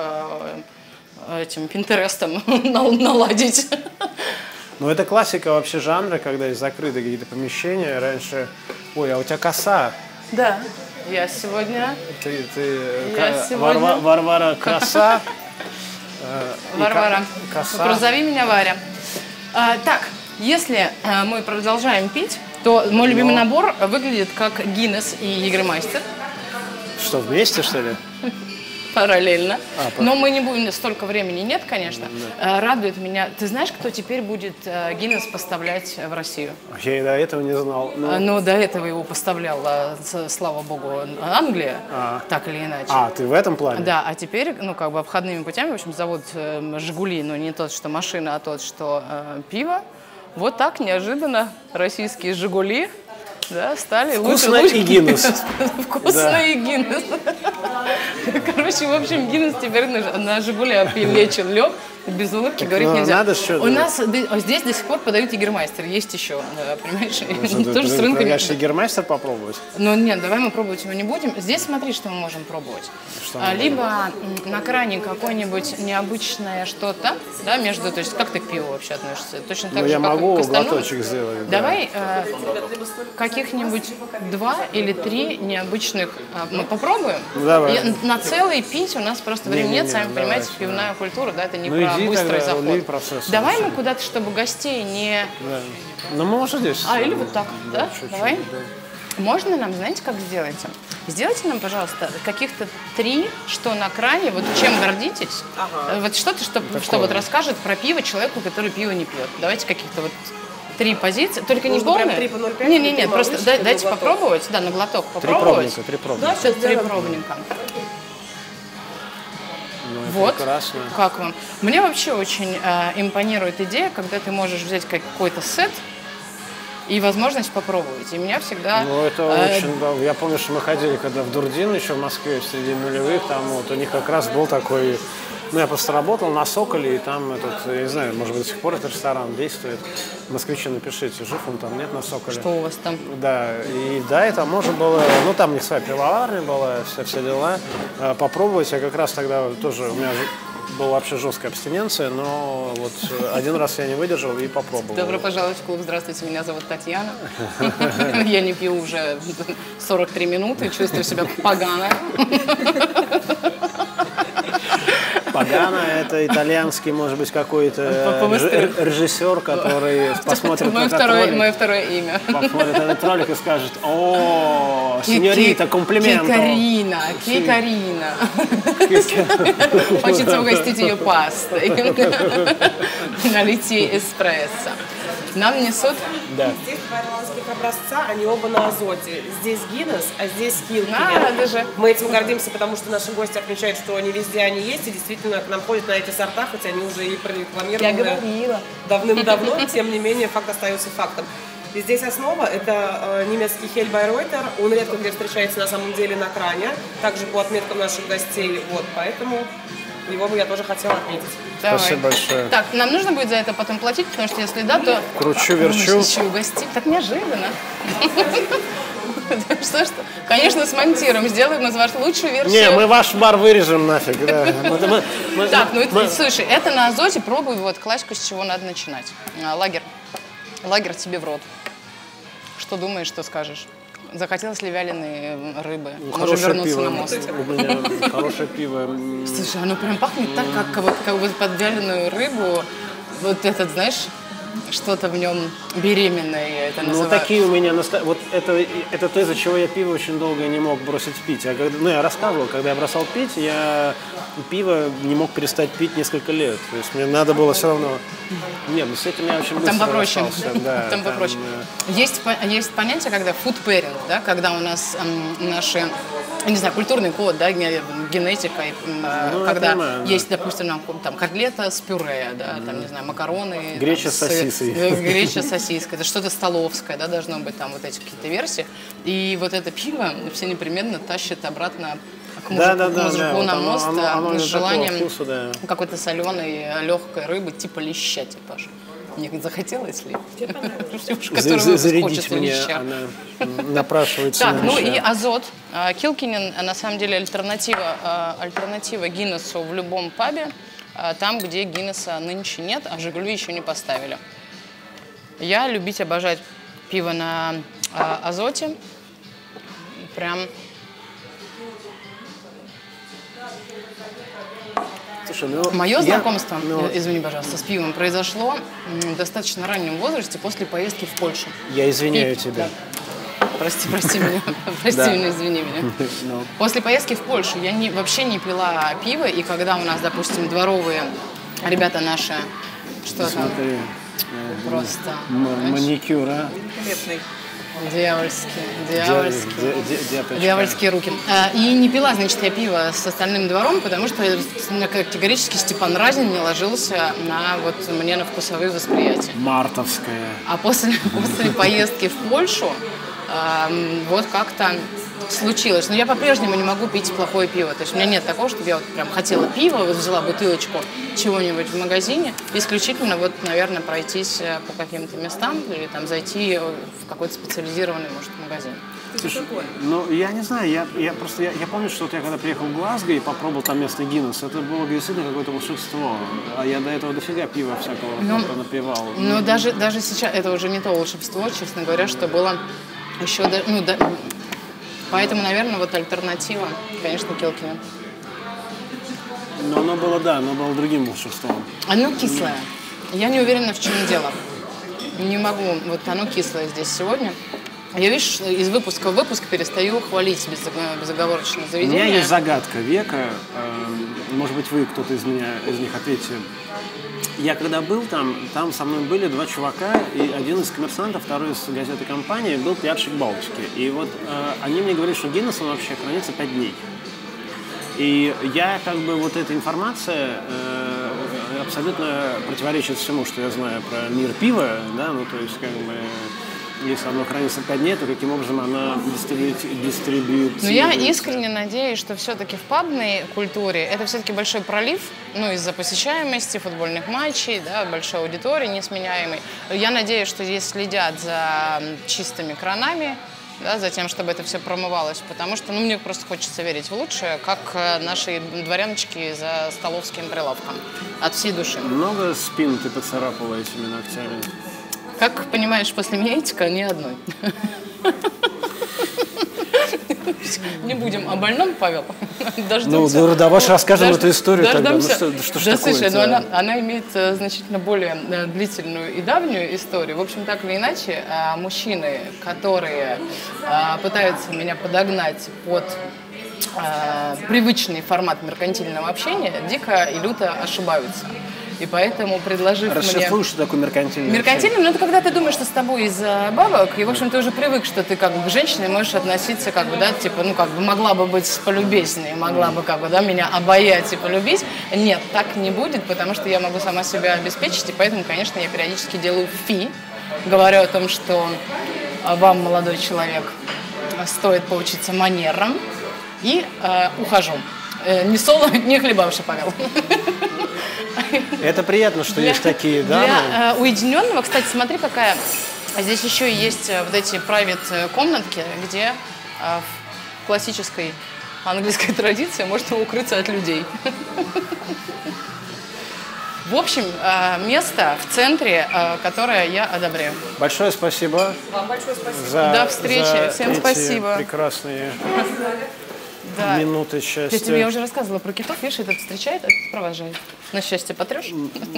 э, этим пинтерестом нал- наладить. Ну, это классика вообще жанра, когда есть закрытые какие-то помещения. Раньше... Ой, а у тебя коса. Да, я сегодня... Ты, ты, Я ка- сегодня- Варва- Варвара краса. э, и ка- Варвара, Коса. прозови меня Варя. А, так, если а, мы продолжаем пить, то мой любимый Но. набор выглядит как Гиннес и Егермайстер Что, вместе, что ли? параллельно. А, по- Но мы не будем, столько времени нет, конечно. А, радует меня. Ты знаешь, кто теперь будет а, Гиннес поставлять в Россию? Я и до этого не знал. Ну, А, ну, до этого его поставляла, с- слава богу, Англия, А. так или иначе. а, ты в этом плане? Да, а теперь, ну, как бы обходными путями, в общем, завод э, «Жигули», но не тот, что машина, а тот, что э, пиво. Вот так неожиданно российские «Жигули», да, стали Вкусно лучше. и Гиннес. Вкусно Да. и Гиннес. Короче, в общем, Гиннес теперь на, на «Жигули» опилечил лег. Без улыбки говорить ну, нельзя. надо что-то. У нас до- здесь до сих пор подают Егермайстер. Есть еще, да, понимаешь? Ты Тоже с рынка не- предлагаешь Егермайстер попробовать? ну нет, давай мы пробовать его не будем. Здесь смотри, что мы можем пробовать. Что А, мы либо м, на кране какое-нибудь необычное что-то, да, между, то есть как ты к пиву вообще относишься? Точно так Ну, же, я как могу и к остальному? глоточек сделать. да. Давай э, каких-нибудь два или три необычных э, мы попробуем. Ну, давай. Я- на целый пить у нас просто времени нет, Не-не-не, сами давай, понимаете, да. пивная культура, да, это не Ну, про иди быстрый тогда, заход. улей процесс. Давай мы куда-то, чтобы гостей не... Да. Ну, мы уже здесь. А, или вот так, да? чуть-чуть, Давай. да. Можно нам, знаете, как сделайте? Сделайте нам, пожалуйста, каких-то три, что на кране, вот чем гордитесь. Ага. Э, Вот что-то, что, что вот расскажет про пиво человеку, который пиво не пьет. Давайте каких-то вот три позиции. Только не Нужно прям полные. три по ноль пять, Не, не, три не, просто малышки, дай- три дайте глоток. попробовать. Да, на глоток Три попробовать. пробника, три пробника. Да, Три пробника. Ну, это Вот. прекрасно. Как вам? Мне вообще очень э, импонирует идея, когда ты можешь взять какой-то сет и возможность попробовать. И меня всегда... Ну, это э, очень... да, я помню, что мы ходили, когда в Дурдин еще в Москве, в середине нулевых, там вот у них как раз был такой Ну, я просто работал на Соколе, и там этот, я не знаю, может быть, до сих пор этот ресторан действует. Москвичи, напишите, жив он там, нет, на Соколе. Что у вас там? Да, и да, это можно было, ну, там у них своя пивоварня была, все, все дела, попробовать. Я как раз тогда тоже, у меня была вообще жесткая абстиненция, но вот один раз я не выдержал и попробовал. Добро пожаловать в клуб. Здравствуйте, меня зовут Татьяна. Я не пью уже сорок три минуты, чувствую себя погано. Пагано – это итальянский, может быть, какой-то режиссер, который посмотрит мое этот второе, ролик. Мое второе имя. Посмотрит этот ролик и скажет: «О, сеньорита, комплимент». Кикарина, Кикарина. Хочется угостить ее пастой. Налить ей эспрессо. Нам несут... Да. Здесь два ирландских образца, они оба на азоте. Здесь Гиннес, а здесь Килкинен. А, даже. Мы этим гордимся, потому что наши гости отмечают, что они везде они есть, и действительно к нам ходят на эти сорта, хотя они уже и прорекламированы. Я говорила. Давным-давно, тем не менее, факт остается фактом. И здесь основа – это э, немецкий Хельбайреутер. Он редко где встречается на самом деле на кране, также по отметкам наших гостей. Вот, поэтому его бы я тоже хотела отметить. Давай. Спасибо большое. Так, нам нужно будет за это потом платить, потому что если да, то... Кручу, верчу. Еще угостить. Так неожиданно. Что, что? Конечно, смонтируем, сделаем из вас лучшую версию. Не, мы ваш бар вырежем нафиг. Так, ну слушай, это на азоте, пробуй вот классику, с чего надо начинать. Лагерь. Лагерь тебе в рот. Что думаешь, что скажешь? Захотелось ли вяленой рыбы? Можем вернуться пиво. на мост. У меня хорошее пиво. Слушай, оно прям пахнет так, как вот, как вот под вяленую рыбу. Вот этот, знаешь, что-то в нем беременное, это называют. Ну, такие у меня... Наста... Вот это, это то, из-за чего я пиво очень долго не мог бросить пить. Я, когда... Ну, я рассказывал, когда я бросал пить, я пиво не мог перестать пить несколько лет. То есть мне надо было все равно... Нет, ну с этим я очень быстро Там попроще. Да, там попроще. Там... Есть, есть понятие, когда food pairing, да, когда у нас эм, наши... Не знаю, культурный код, да, генетика, ну, когда понимаю, есть, да. допустим, там котлета с пюре, да, mm. там, не знаю, макароны. Греча там, с сосисой. Греча с сосиской, это что-то столовское, да, должно быть там вот эти какие-то версии. И вот это пиво все непременно тащит обратно к мужику, да, да, к мужику да, на вот мост оно, оно, оно с желанием вкуса, да. какой-то соленой, легкой рыбы, типа леща, типа же. Мне захотелось ли? Зарядить мне, она напрашивается. Так, ну и азот. Килкинен на самом деле альтернатива, альтернатива Гиннесу в любом пабе, там, где Гиннеса нынче нет, а Жигули еще не поставили. Я любить, обожать пиво на азоте. Прям... Слушай, ну, Мое я, знакомство, ну, извини, пожалуйста, с пивом произошло в достаточно раннем возрасте после поездки в Польшу. Я извиняю И, тебя. Да. Прости, прости меня, прости Да. меня, извини меня. No. После поездки в Польшу я не, вообще не пила пиво, и когда у нас, допустим, дворовые ребята наши, что Смотри, там, просто... маникюр, а? Великолепный. Дьявольские, дьявольские, Дя- дя- дьявольские руки. А, И не пила, значит, я пиво с остальным двором, потому что категорически Степан Разин не ложился на вот мне на вкусовые восприятия. Мартовская. А после, после поездки в Польшу э, вот как-то случилось. Но я по-прежнему не могу пить плохое пиво. То есть у меня нет такого, чтобы я вот прям хотела пива, вот взяла бутылочку чего-нибудь в магазине, исключительно вот, наверное, пройтись по каким-то местам или там зайти в какой-то специализированный, может, магазин. Слушай, ну, я не знаю, я, я просто, я, я помню, что вот я когда приехал в Глазго и попробовал там местный Гиннес, это было действительно какое-то волшебство. А я до этого дофига пива всякого ну, напивал. Ну, даже, даже сейчас это уже не то волшебство, честно говоря, что было еще... Ну, да, поэтому, наверное, вот альтернатива, конечно, Килкинен. Но оно было, да, оно было другим волшебством. Оно кислое. Я не уверена, в чем дело. Не могу, вот оно кислое здесь сегодня. Я, видишь, из выпуска в выпуск перестаю хвалить безоговорочно заведение. У меня есть загадка века. Может быть, вы, кто-то из меня, из них ответите. Я когда был там, там со мной были два чувака, и один из коммерсантов, второй из газеты компании, был пиарщик Балтики. И вот э, они мне говорили, что Гиннес, он вообще хранится пять дней. И я, как бы, вот эта информация э, абсолютно противоречит всему, что я знаю про мир пива, да, ну, то есть, как бы, если оно хранится пять дней, то каким образом она дистрибьюцируется? Ну, я искренне надеюсь, что все-таки в пабной культуре это все-таки большой пролив, ну, из-за посещаемости футбольных матчей, да, большой аудитории несменяемой. Я надеюсь, что здесь следят за чистыми кранами, да, за тем, чтобы это все промывалось, потому что, ну, мне просто хочется верить в лучшее, как наши дворяночки за столовским прилавком, от всей души. Много спин ты поцарапала этими ногтями? Как понимаешь, после минетика ни одной. Не будем о больном, Павел. Дождемся. Ну, давай расскажем Дож... эту историю Дождемся. тогда. Ну, что, что да, ж такое? Слушай, ну, она, она имеет э, значительно более э, длительную и давнюю историю. В общем, так или иначе, э, мужчины, которые э, пытаются меня подогнать под э, привычный формат меркантильного общения, дико и люто ошибаются. И поэтому, предложив Расшифруй, мне... что такое меркантильное Меркантильным, ну, это когда ты думаешь, что с тобой из бабок, и, в общем, ты уже привык, что ты как бы к женщине можешь относиться, как бы, да, типа, ну, как бы могла бы быть полюбезней, могла бы, как бы, да, меня обаять и полюбить. Нет, так не будет, потому что я могу сама себя обеспечить, и поэтому, конечно, я периодически делаю фи, говорю о том, что вам, молодой человек, стоит поучиться манерам, и э, ухожу. Э, ни соло, ни хлебавши, Павел. Это приятно, что Для, есть такие, да? Для э, уединенного, кстати, смотри, какая. Здесь еще есть э, вот эти private комнатки, где э, в классической английской традиции можно укрыться от людей. В общем, э, место в центре, э, которое я одобряю. Большое спасибо. Вам большое спасибо. За, До встречи. за Всем эти спасибо. прекрасные Да. минуты счастья. Я тебе уже рассказывала про китов, видишь, этот встречает, этот провожает. На счастье потрешь?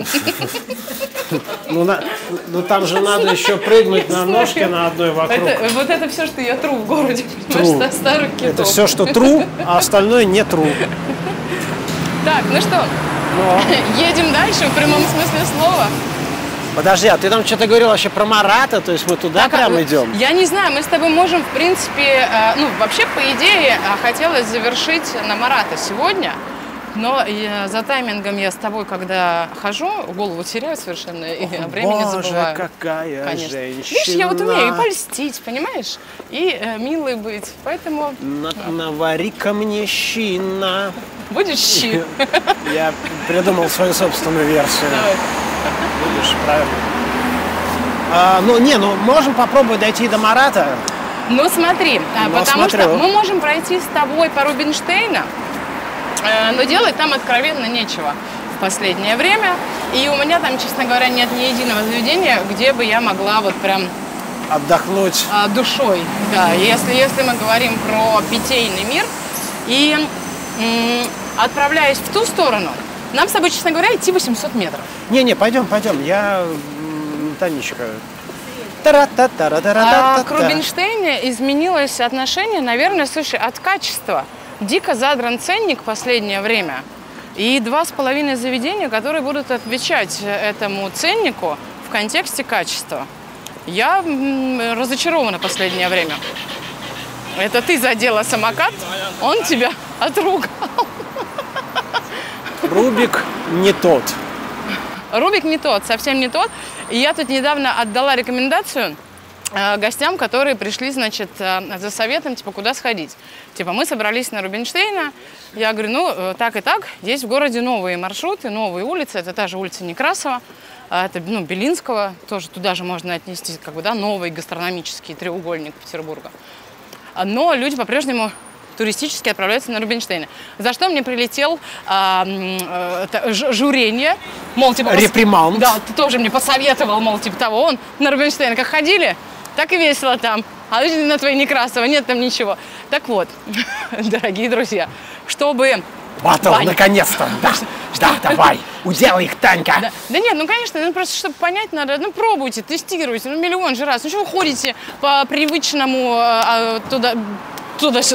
Ну, на, ну там же надо еще прыгнуть на ножки на одной вокруг. Это, вот это все, что я тру в городе, Тру. понимаешь, старых китов. Это все, что тру, а остальное не тру. Так, ну что, Но... едем дальше в прямом смысле слова. Подожди, а ты там что-то говорил вообще про Марата? То есть мы туда Так, прямо а, идем? Я не знаю, мы с тобой можем, в принципе, э, ну, вообще, по идее, э, хотелось завершить на Марата сегодня, но я, за таймингом я с тобой, когда хожу, голову теряю совершенно и о времени Боже, забываю. какая Конечно. женщина. Видишь, я вот умею и польстить, понимаешь, и э, милой быть, поэтому На- Навари-ка мне щина. будешь щи. Я придумал свою собственную версию. Давай. Видишь, правильно. А, ну, не, ну, можем попробовать дойти до Марата. Ну смотри, а, Ну, потому смотрю. что мы можем пройти с тобой по Рубинштейна, э, но делать там откровенно нечего в последнее время. И у меня там, честно говоря, нет ни единого заведения, где бы я могла вот прям Отдохнуть. а, душой. Да, если, если мы говорим про питейный мир. И м, отправляясь в ту сторону, нам с тобой, честно говоря, идти восемьсот метров. Не-не, пойдем, пойдем. Я, м, Танечка. А Тара-та-тара-тара-та-та. к Рубинштейне изменилось отношение, наверное, слушай, от качества. Дико задран ценник в последнее время. И два с половиной заведения, которые будут отвечать этому ценнику в контексте качества. Я м, разочарована в последнее время. Это ты задела самокат, он тебя отругал. Рубик не тот. Рубик не тот, совсем не тот. И я тут недавно отдала рекомендацию э, гостям, которые пришли, значит, э, за советом, типа, куда сходить. Типа, мы собрались на Рубинштейна. Я говорю, ну, э, так и так, есть в городе новые маршруты, новые улицы. Это та же улица Некрасова, э, это, ну, Белинского, тоже туда же можно отнести, как бы, да, новый гастрономический треугольник Петербурга. Но люди по-прежнему туристически отправляются на Рубинштейна. За что мне прилетел а, э, это, ж, журение, мол, типа... Реприманд. Да, ты тоже мне посоветовал, мол, типа того, он на Рубинштейна как ходили, так и весело там. А люди на твоей Некрасова, нет там ничего. Так вот, дорогие друзья, чтобы... Батл, Вань. наконец-то. Да, да, давай. Уделай их, Танька. Да, да нет, ну, конечно, ну, просто, чтобы понять надо, ну, пробуйте, тестируйте, ну, миллион же раз. Ну, что вы ходите по привычному а, туда, туда-сюда?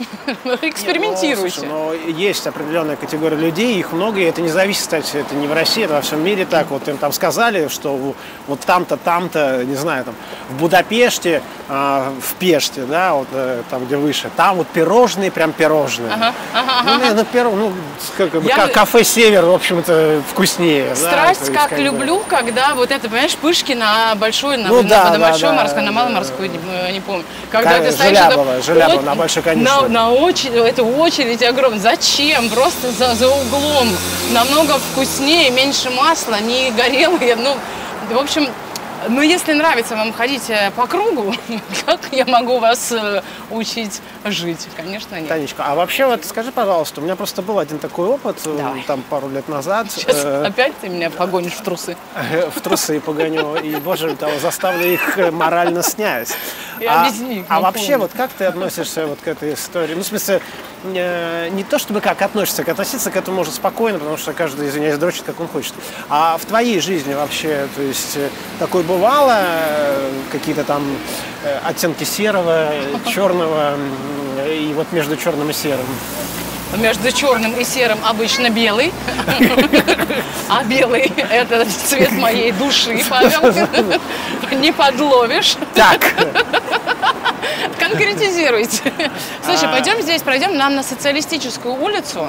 Экспериментируйте. Ну, слушай, но есть определенная категория людей, их много, и это не зависит, кстати, это не в России, это во всем мире так. Вот им там сказали, что вот там-то, там-то, не знаю, там в Будапеште, э, в Пеште, да, вот э, там, где выше, там вот пирожные, прям пирожные. Ага, ага, ну, ага. Ну, пирог, ну, как, бы, Я... кафе «Север», в общем-то, вкуснее. Страсть, да, как, как люблю, бы... когда вот это, понимаешь, пышки на большой, на, ну, на, да, на да, большой да, морской, на малой да, морской, да. Не, не помню. Когда как, ты стоишь... Желябова, это, Желябова, от, на большой конечной. На, на очередь, это очередь огромная. Зачем? Просто за, за углом. Намного вкуснее, меньше масла, не горелые. Ну, в общем... Ну, если нравится вам ходить по кругу, как я могу вас э, учить жить? Конечно, нет. Танечка, а вообще вот скажи, пожалуйста, у меня просто был один такой опыт, Давай. там пару лет назад. Сейчас э, опять ты меня погонишь в трусы. В трусы погоню, и, боже того, заставлю их морально снять. Я а, без них а не вообще, помню. вот как ты относишься вот к этой истории? Ну, в смысле, э, не то чтобы как относишься, к относиться к этому можно спокойно, потому что каждый, извиняюсь, дрочит, как он хочет. А в твоей жизни вообще, то есть, такое бывало, какие-то там оттенки серого, черного, и вот между черным и серым? Между черным и серым обычно белый, а белый – это цвет моей души, Павел, не подловишь. Так. Конкретизируйте. Слушай, пойдем здесь, пройдем нам на Социалистическую улицу,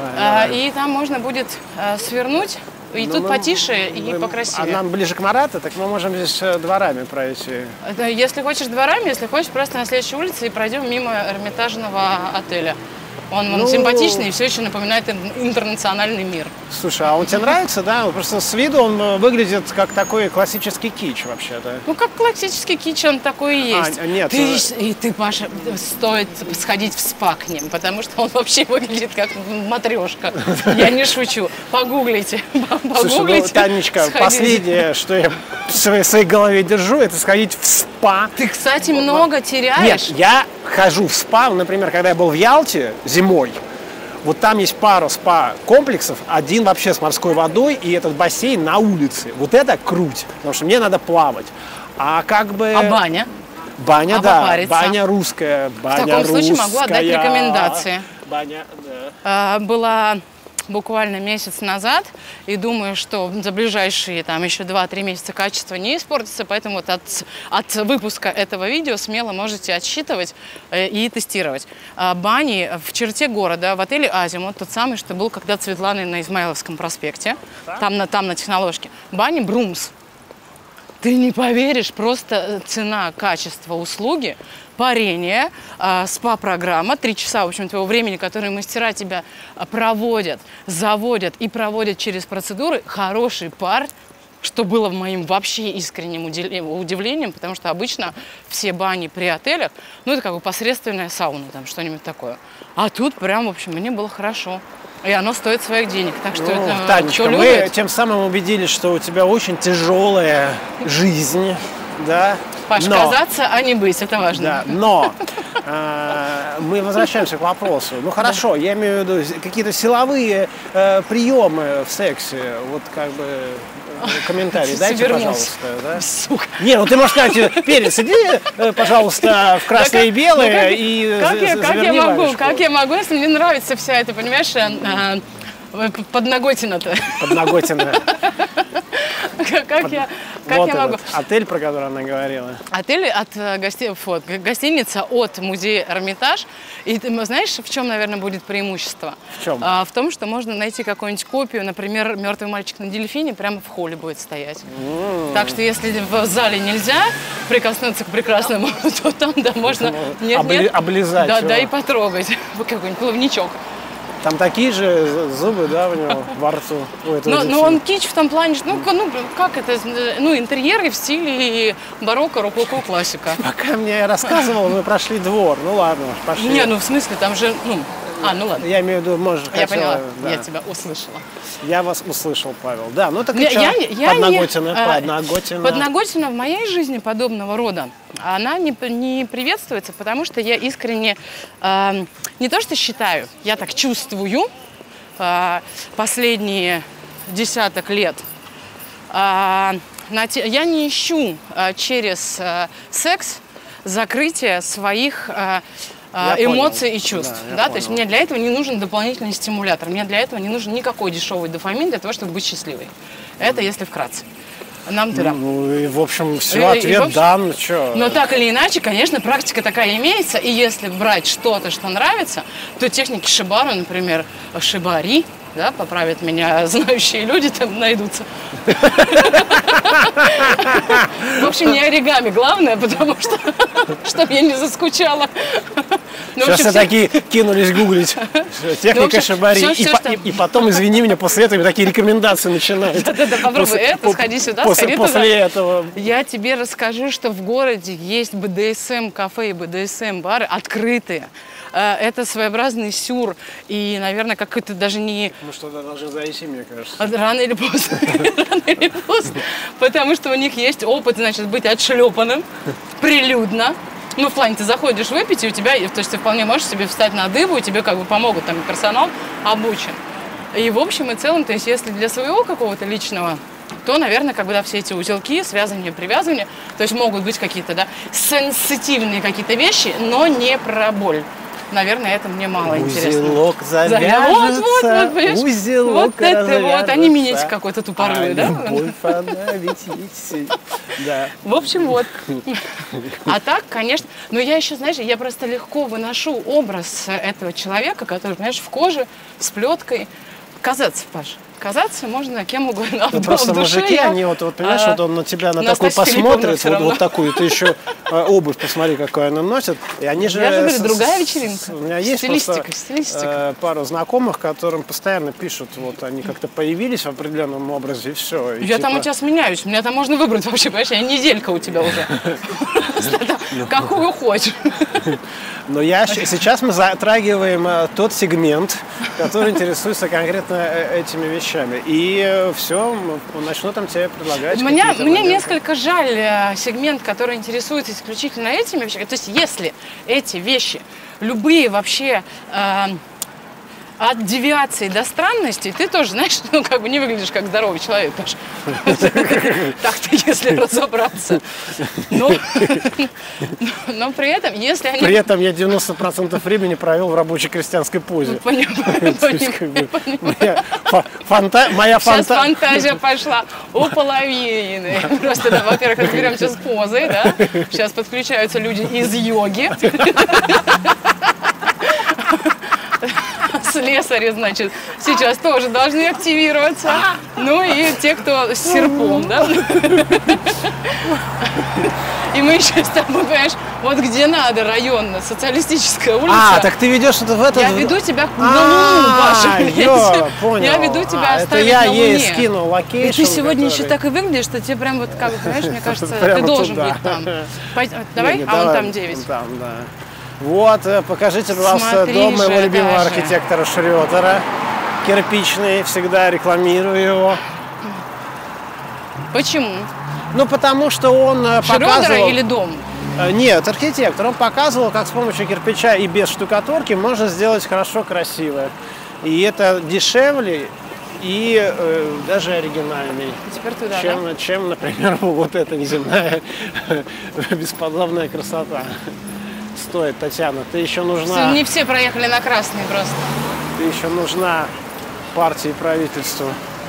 и там можно будет свернуть. И ну, тут мы, потише и мы, покрасивее. А нам ближе к Марату, так мы можем здесь дворами пройти. Если хочешь дворами, если хочешь, просто на следующей улице и пройдем мимо Эрмитажного отеля. Он, он ну, симпатичный и все еще напоминает интернациональный мир. Слушай, а он тебе нравится, да? Просто с виду он выглядит как такой классический кич вообще-то. Ну, как классический кич, он такой и есть. А, нет. Ты, и ты, Паша, стоит сходить в спа к ним, потому что он вообще выглядит как матрешка. Я не шучу. Погуглите. Слушай, ну, Танечка, последнее, что я в своей, своей голове держу, это сходить в спа. Ты, кстати, много теряешь. Нет, я хожу в спа, например, когда я был в Ялте зимой. Вот там есть пару спа-комплексов, один вообще с морской водой, и этот бассейн на улице. Вот это круть, потому что мне надо плавать. А как бы... А баня? Баня, а да. попариться? Баня русская, баня В таком русская. случае могу отдать рекомендации. Баня, да. А, была буквально месяц назад, и думаю, что за ближайшие там еще два-три месяца качество не испортится, поэтому вот от, от выпуска этого видео смело можете отсчитывать э, и тестировать. А, бани в черте города, в отеле «Азимут», тот самый, что был когда-то Светланы на Измайловском проспекте, там на, там на Техноложке. Бани «Брумс». Ты не поверишь, просто цена, качество услуги, парение, э, спа-программа, три часа, в общем, твоего времени, которые мастера тебя проводят, заводят и проводят через процедуры, хороший пар, что было моим вообще искренним удивлением, потому что обычно все бани при отелях, ну, это как бы посредственная сауна, там, что-нибудь такое. А тут прям, в общем, мне было хорошо. И оно стоит своих денег, так что ну, это Танечка, мы любит. Тем самым убедились, что у тебя очень тяжелая жизнь, да? Паш, но, казаться, а не быть, это важно. Да, но э, мы возвращаемся к вопросу. Ну хорошо, я имею в виду какие-то силовые э, приемы в сексе, вот как бы комментарий дайте, пожалуйста. Да? Сука. Не, ну ты можешь сказать, перец, иди, пожалуйста, в красное и белое и заверни варежку. Как я могу, если мне нравится вся эта, понимаешь, подноготина-то. Подноготина. Как я, как вот я могу? Отель, про который она говорила. Отель от гостей, вот, гостиница от музея Эрмитаж. И ты знаешь, в чем, наверное, будет преимущество? В чем? А, в том, что можно найти какую-нибудь копию, например, «Мертвый мальчик на дельфине» прямо в холле будет стоять. Mm. Так что если в зале нельзя прикоснуться к прекрасному, то там, да, можно нет, Обли- нет, облизать да, его. да, и потрогать. Какой-нибудь плавничок. Там такие же зубы, да, у него во рту. Но, но он кич в том плане, что, ну, ну, как это, ну, интерьеры в стиле барокко, рококо, классика. Пока мне рассказывал, мы прошли двор. Ну ладно, пошли. Не, ну в смысле, там же, ну, а, ну ладно. Я имею в виду, может, Я хотела, поняла, да. я тебя услышала. Я вас услышал, Павел. Да, ну так и я, что? я, я Подноготина, не, подноготина. Подноготина в моей жизни подобного рода, она не, не приветствуется, потому что я искренне, э, не то что считаю, я так чувствую, э, последние десяток лет, э, на те, я не ищу э, через э, секс закрытие своих э, а, Я эмоций понял. и чувств. Да, я Да? То есть понял. мне для этого не нужен дополнительный стимулятор. Мне для этого не нужен никакой дешевый дофамин для того, чтобы быть счастливой. Это если вкратце. Нам туда. Ну и, в общем, все, И- и, ответ в общем, дан. Чё? Но так или иначе, конечно, практика такая имеется. И если брать что-то, что нравится, то техники шибару, например, шибари, да, поправят меня знающие люди, там найдутся. В общем, не оригами главное, потому что, чтобы я не заскучала. Ну, в Сейчас общем, все все- такие кинулись гуглить техника Ну, в общем, шибари. всё, И, всё, по- что- и- и потом, извини меня, после этого такие рекомендации начинают. Да-да-да, попробуй После- это, по- сходи сюда, после, сходи после туда. этого. Я тебе расскажу, что в городе есть бэ дэ эс эм-кафе и бэ дэ эс эм-бары открытые. Э, Это своеобразный сюр. И, наверное, как это даже не Ну что-то должно зайти, мне кажется. А рано или поздно. Рано или поздно. Потому что у них есть опыт, значит, быть отшлепанным прилюдно. Ну, в плане, ты заходишь выпить, и у тебя, то есть ты вполне можешь себе встать на дыбу, и тебе как бы помогут, там персонал обучен. И в общем и целом, то есть если для своего какого-то личного, то, наверное, как бы, да, все эти узелки, связывания, привязывания, то есть могут быть какие-то, да, сенситивные какие-то вещи, но не про боль. Наверное, это мне мало интересно. Узелок завяжется, Вот, вот, вот, понимаешь? узелок Вот это вот, развяжется, они меня эти какой-то тупорылый, а да? любовь она ведь есть. Да. В общем, вот. А так, конечно, но я еще, знаешь, я просто легко выношу образ этого человека, который, понимаешь, в коже, с плеткой. Казаться, Паш, казаться можно кем угодно. Ну, В просто душе мужики, я, они вот, вот понимаешь, а, вот он на тебя на Настасья такой Филипповна посмотрит, всё вот, равно. вот такую, ты еще э, обувь посмотри, какую она носит. И они же, Я же говорю, с- другая с- вечеринка. У меня есть Стилистика, просто, стилистика. э, пару знакомых, которым постоянно пишут, вот они как-то появились в определенном образе, и все. Я там у тебя сменяюсь, меня там можно выбрать вообще, понимаешь, я неделька у тебя уже. Просто там, какую хочешь. Но я, щ- сейчас мы затрагиваем э, тот сегмент, который интересуется конкретно э, этими вещами. И все, начну там тебе предлагать. Меня, какие-то мне моменты. несколько жаль э, сегмент, который интересуется исключительно этими вещами. То есть если эти вещи, любые вообще э, от девиации до странностей, ты тоже, знаешь, ну как бы не выглядишь как здоровый человек, Паш. Так-то, если разобраться. Но но при этом, если они... При этом я девяносто процентов времени провел в рабочей крестьянской позе. Понимаю, То есть, как бы, понимаю. моя фа- фанта- моя Сейчас фанта- фантазия пошла у половины. Просто, да, во-первых, разберемся с позой, да. Сейчас подключаются люди из йоги. Слесари, значит, сейчас тоже должны активироваться. Ну и те, кто с серпом, да. И мы еще с тобой, понимаешь, вот где надо, районно, социалистическая улица. А, так ты ведешь это в этот... Я веду тебя на А, Луну, Паша. ё, понял. Я веду тебя А, это оставить я на ей Луне. скинул локейшн. И ты сегодня еще который- так и выглядишь, что тебе прям вот как бы, понимаешь, мне кажется, ты Прямо должен туда. быть там. Пой- Давай, Не, не, а он давай, там девять. Там, да. Вот, э, покажите, пожалуйста, Смотри дом моего же любимого даже. архитектора Шрёдера. Кирпичный, всегда рекламирую его. Почему? Ну, потому что он э, Шрёдера показывал... или дом? Э, Нет, архитектор. Он показывал, как с помощью кирпича и без штукатурки можно сделать хорошо, красиво. И это дешевле и э, даже оригинальней, Теперь туда, да? чем, чем, например, вот эта неземная бесподобная красота. Стоит, Татьяна, ты еще нужна, Не все проехали на красный просто. ты еще нужна партии и правительству.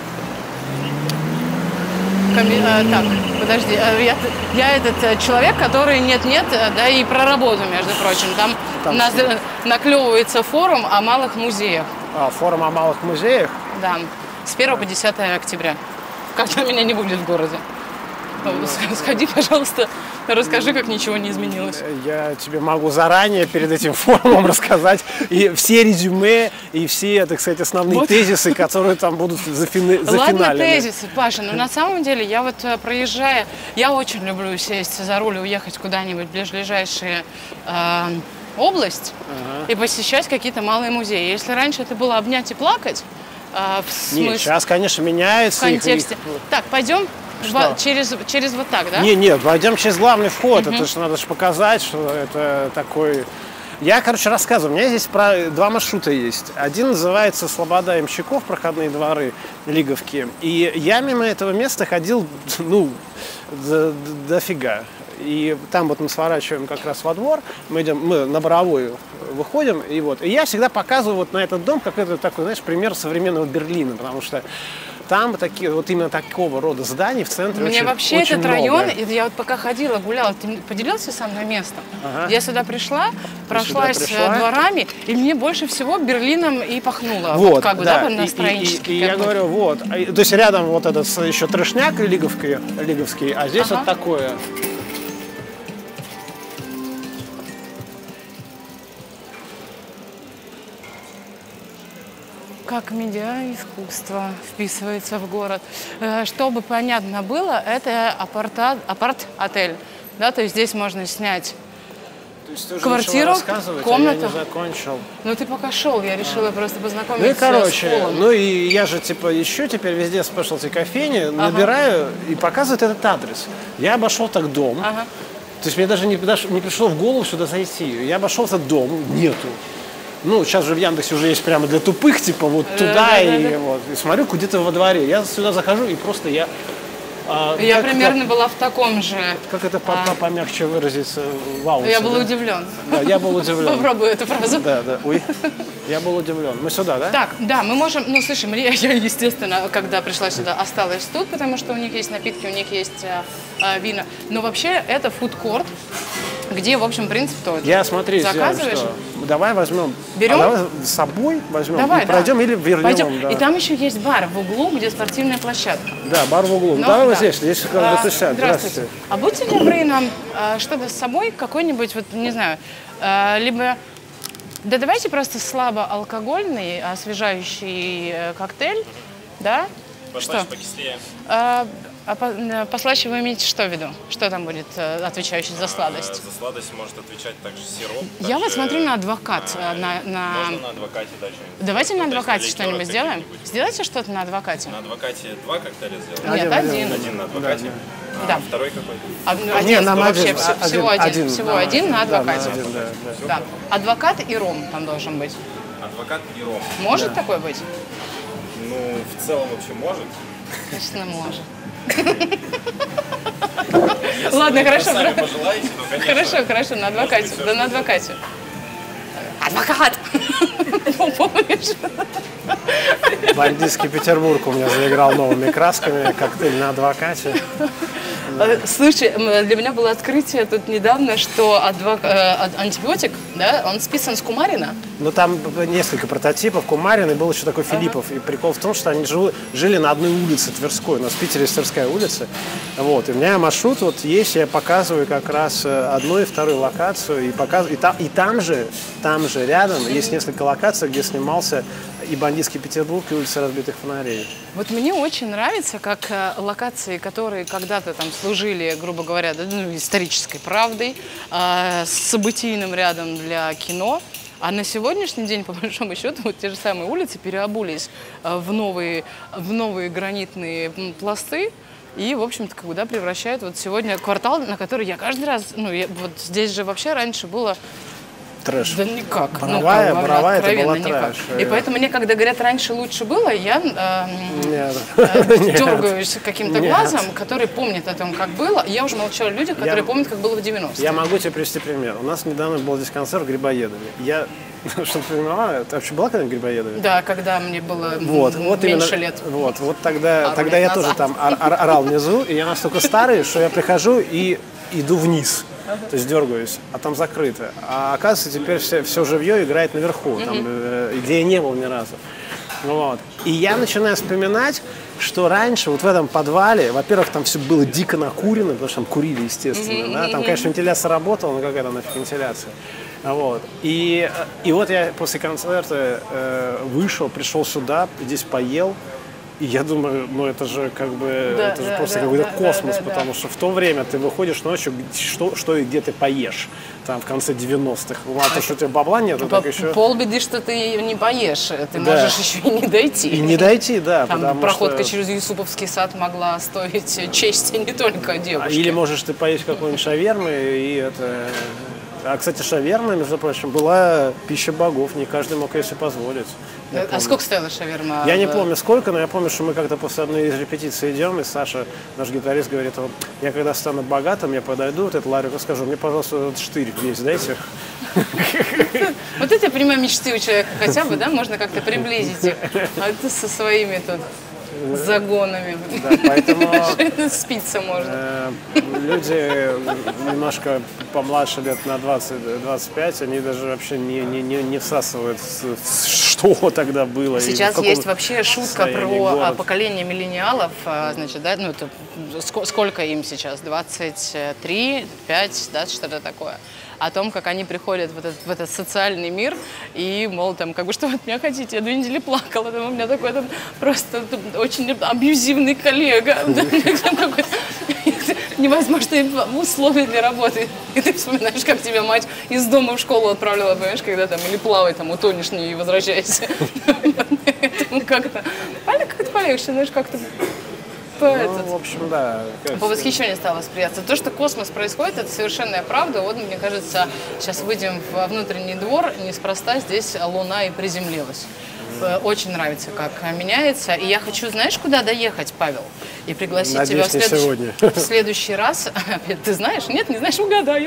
Комби- а, так, подожди, а, я, я этот э, человек, который нет-нет, э, да и про работу, между прочим. Там, Там нас, э, наклевывается форум о малых музеях. А, форум о малых музеях. Да, с первого по десятое октября. Когда меня не будет в городе. С- Сходи, пожалуйста, расскажи, как ничего не изменилось. Я тебе могу заранее перед этим форумом рассказать и все резюме, и все, так сказать, основные Вот. тезисы, которые там будут зафини... Ладно, зафиналены. тезисы, Паша, но на самом деле я вот э, проезжая, я очень люблю сесть за руль и уехать куда-нибудь в ближайшие э, область и посещать какие-то малые музеи. Если раньше это было обнять и плакать, э, в смысле, Нет, сейчас, конечно, в меняется. их- контексте. их- Так, пойдем Что? во- через, через вот так, да? Не, нет, пойдем через главный вход. Это же надо же показать, что это такой... Я, короче, рассказываю. У меня здесь про... два маршрута есть. Один называется Слобода Ямщиков, проходные дворы, Лиговки. И я мимо этого места ходил, ну, до- до- дофига. И там вот мы сворачиваем как раз во двор, мы идем, мы на Боровую выходим, и вот. И я всегда показываю вот на этот дом, как это такой, знаешь, пример современного Берлина, потому что там такие, вот именно такого рода зданий в центре Мне очень, вообще очень этот много. район, я вот пока ходила, гуляла, ты поделился со мной местом? Ага. Я сюда пришла, прошлась сюда пришла. дворами, и мне больше всего Берлином и пахнуло. Вот, как бы, да, да, и, на и, и, строительский. и я говорю, вот, а, то есть рядом вот этот еще трешняк лиговский, лиговский, а здесь Ага. вот такое. Как медиа-искусство вписывается в город. Э, Чтобы понятно было, это апарта- апарт-отель. Да, то есть здесь можно снять. То есть ты уже Квартиру, начала рассказывать, комнату. а я не закончил. Ну ты пока шел, я решила просто Ну и познакомиться с короче, полом. ну и я же типа еще теперь везде спешлти кофейни, набираю и показывает этот адрес. Я обошел так дом. Ага. То есть мне даже не, даже не пришло в голову сюда зайти. Я обошел этот дом, нету. Ну, сейчас же в Яндексе уже есть прямо для тупых, типа вот туда и вот. И смотрю, где-то во дворе. Я сюда захожу и просто я... а, Я как примерно это- была в таком же. Как это по- по- помягче выразиться? Вау. Я был удивлен. Да, я был удивлен. Попробую эту фразу. Да, да. Ой. Я был удивлен. Мы сюда, да? Так, да, мы можем, ну, слушай, Мария, я, естественно, когда пришла сюда, осталась тут, потому что у них есть напитки, у них есть а, а, вина. Но вообще это фудкорт, где, в общем, принцип тот. Я, смотри, сделаем Заказываешь? что. Давай возьмем. Берем? А давай с собой возьмем Давай, и да. пройдем или вернем. Пойдем. Да. И там еще есть бар в углу, где спортивная площадка. Да, бар в углу. Ну, Давай да. вот здесь. Здесь как А, бы сядь. здравствуйте. А будьте добры нам а, что-то с собой, какой-нибудь, вот, не знаю, а, либо... Да давайте просто слабоалкогольный, освежающий э, коктейль, да? Что? покислее. А, а по- э, послаще вы имеете что в виду? Что там будет э, отвечающий за сладость? За сладость может отвечать также сироп. Я вот также смотрю на адвокат. э, На, на... Можно на адвокате дать что-нибудь. Давайте на То есть адвокате ликеры что-нибудь сделаем. какие-нибудь. Сделайте что-то на адвокате. На адвокате два коктейля сделаем? Нет, Один, один. Один на адвокате? А Да. второй какой? А, ну, Не, один, нам вообще один, все- а- всего один, один, один. всего Да, один на да, адвокате. на один, да, да. Да. Адвокат и ром там должен быть. Адвокат и ром. Может такой быть? Ну, в целом вообще может. Конечно, может. Если Ладно, вы хорошо, сами бра- пожелаете, то, конечно. Хорошо, хорошо, на адвокате. быть, всё Да на что адвокате. Адвокат! Помнишь? Бандитский Петербург у меня заиграл новыми красками. Коктейль на адвокате. Э, Слушай, м, для меня было открытие тут недавно, что адвок- э, ад- антибиотик, да, он списан с кумарина. Ну, там несколько прототипов. Кумарин и был еще такой Филиппов. И прикол в том, что они живу- жили на одной улице Тверской. У нас в Питере есть Тверская улица. Вот. И у меня маршрут вот есть, я показываю как раз э, одну и вторую локацию. И, показываю, и, там, и там же, там же рядом есть несколько локаций, где снимался и «Бандитский Петербург», и «Улица разбитых фонарей». Вот мне очень нравится, как э, локации, которые когда-то там служили, грубо говоря, да, ну, исторической правдой, э, с событийным рядом для кино, а на сегодняшний день, по большому счету, вот те же самые улицы переобулись э, в новые, в новые гранитные м, пласты. И, в общем-то, куда превращают вот сегодня квартал, на который я каждый раз, ну, я- вот здесь же вообще раньше было. Трэш. Да никак. Боровая, ну, как, Боровая это откровенно была никак. трэш. И поэтому мне, когда говорят, раньше лучше было, я эм, Нет. э, Нет. дергаюсь каким-то Нет. глазом, который помнит о том, как было. Я уже молчу о людях, которые Я- помнят, как было в девяностые. Я могу тебе привести пример. У нас недавно был здесь концерт Грибоедове. Я, чтобы ты понимала, ты вообще была когда-нибудь в Грибоедове? Да, когда мне было м, Вот, вот меньше именно, лет. Вот, вот тогда, Пару тогда лет я тоже назад. там ор- ор- орал внизу, и я настолько старый, что я прихожу и иду вниз. То есть дергаюсь, а там закрыто. А оказывается, теперь все, все живье играет наверху, там, э, где я не был ни разу. Вот. И я начинаю вспоминать, что раньше вот в этом подвале, во-первых, там все было дико накурено, потому что там курили, естественно. Да? Там, конечно, вентиляция работала, но какая там нафиг вентиляция. Вот. И, и вот я после концерта э, вышел, пришел сюда, здесь поел. И я думаю, ну это же как бы, Да, это же да, просто да, какой-то да, космос, да, да, потому да. что в то время ты выходишь ночью, что, что и где ты поешь, там в конце девяностых. Мало того, что у тебя бабла нету, По- так еще Полбеды, что ты не поешь, ты Да. можешь еще и не дойти. и не дойти, да, Там потому проходка что... через Юсуповский сад могла стоить чести не только девушке. Или можешь ты поесть какой-нибудь шавермы и это... А, кстати, шаверма, между прочим, была пища богов, не каждый мог ее себе позволить. Я А помню. сколько стоила шаверма? Я не в- помню сколько, но я помню, что мы как-то после одной из репетиций идем, и Саша, наш гитарист, говорит, вот, я когда стану богатым, я подойду, вот этот ларек, и скажу, мне, пожалуйста, вот штырь есть, дайте. Вот это, я понимаю, мечты у человека хотя бы, да, можно как-то приблизить их. А это со своими тут загонами. Да, поэтому Спиться можно. э, люди немножко помладше лет на двадцать-двадцать пять, они даже вообще не, не, не, не всасывают, с- что тогда было. и в Сейчас каком есть вообще шутка состоянии про а, город. поколение миллениалов, а, значит, да, ну это ск- сколько им сейчас, двадцать три, пять, да, что-то такое. О том, как они приходят в этот, в этот социальный мир и, мол, там, как бы, что вы от меня хотите? Я две недели плакала, там, у меня такой там, просто там, очень абьюзивный коллега, там какой-то невозможные условия для работы. И ты вспоминаешь, как тебя мать из дома в школу отправляла, понимаешь, когда там, или плавай, там, утонешь и возвращайся. Поэтому как-то, как-то полегче, знаешь, как-то по Ну, этот. в общем, да. как- По восхищению стало восприняться. То, что космос происходит, это совершенная правда. Вот, мне кажется, сейчас выйдем во внутренний двор, неспроста здесь Луна и приземлилась. Э, Очень нравится, как меняется. И я хочу, знаешь, куда доехать, Павел? И пригласить Надеюсь, тебя в не следующий, сегодня. в следующий раз. Ты знаешь? Нет, не знаешь, угадай.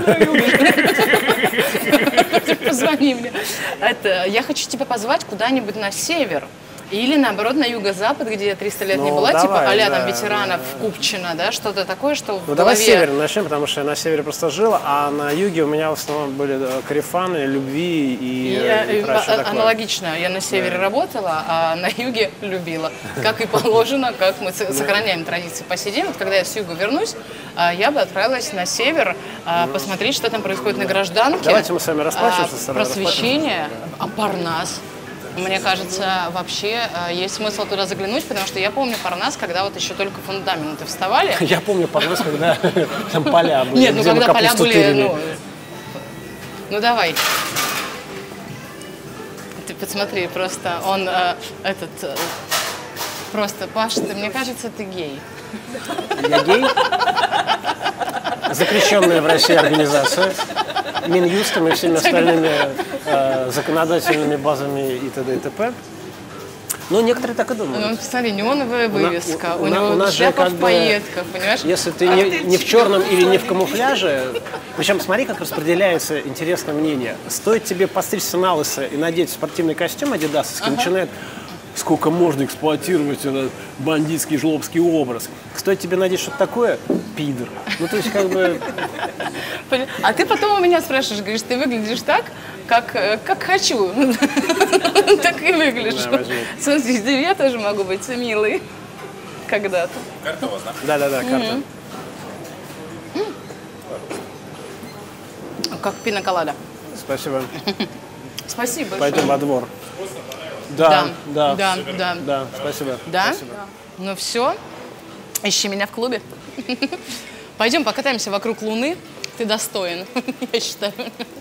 Позвони мне. Это, я хочу тебя позвать куда-нибудь на север. Или, наоборот, на юго-запад, где я триста лет не Ну, была, типа давай, а-ля да, там ветеранов Купчино, да, что-то такое, что в Ну, давай с голове... севера начнем, потому что я на севере просто жила, а на юге у меня в основном были э, корефаны, любви и, И, э, и э, прочее а- такое. аналогично. Я на севере работала, а на юге любила. Как и положено, как мы с- сохраняем традиции по сей день. Вот когда я с юга вернусь, а, я бы отправилась на север а, посмотреть, что там происходит на гражданке. Давайте мы с вами расплачемся, А, сразу Просвещение, а Парнас. Мне кажется, вообще э, есть смысл туда заглянуть, потому что я помню Парнас, когда вот еще только фундаменты вставали. Я помню Парнас, когда там поля были, Нет, ну где мы когда поля капусту были, тырили. ну, ну давай. Ты посмотри, просто он э, этот, э, просто, Паш, ты, мне кажется, ты гей. Я гей. Запрещенная в России организация. Минюстом и всеми остальными э, законодательными базами и т.д. и т.п. Ну, некоторые так и думают. Ну, посмотри, неоновая вывеска, у- у, у на- него у нас же шляпа как в бы, пайетках, понимаешь? Если ты не, не в черном или не в камуфляже, причем смотри, как распределяется интересное мнение. Стоит тебе постричься на лысо и надеть спортивный костюм адидасовский, начинает, сколько можно эксплуатировать этот бандитский жлобский образ. Стоит тебе надеть что-то такое, пидор. Ну, то есть, как бы, А ты потом у меня спрашиваешь, говоришь, ты выглядишь так, как, э, как хочу. Так и выглядишь. Да, возьми. Смотри, я тоже могу быть милой когда-то. да-да-да, карта. Как пиноколада. Спасибо. Спасибо большое. Пойдем во двор. Да, да, да, да. да, спасибо. Да? Ну все, ищи меня в клубе. Пойдем покатаемся вокруг Луны. Ты достоин, я считаю.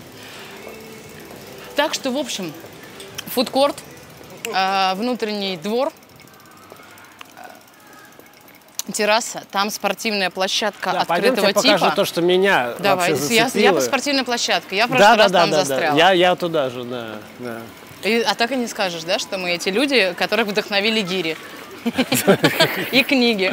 Так что, в общем, фудкорт, э, внутренний двор, э, терраса, там спортивная площадка Да, открытого пойдемте, я покажу типа. то, что меня Давай, вообще я, зацепило. я по спортивной площадке. Я в Да, прошлый да, раз да, там да, да. застряла. Я, я туда же, да, да. И- а так и не скажешь, да, что мы эти люди, которых вдохновили гири. И книги.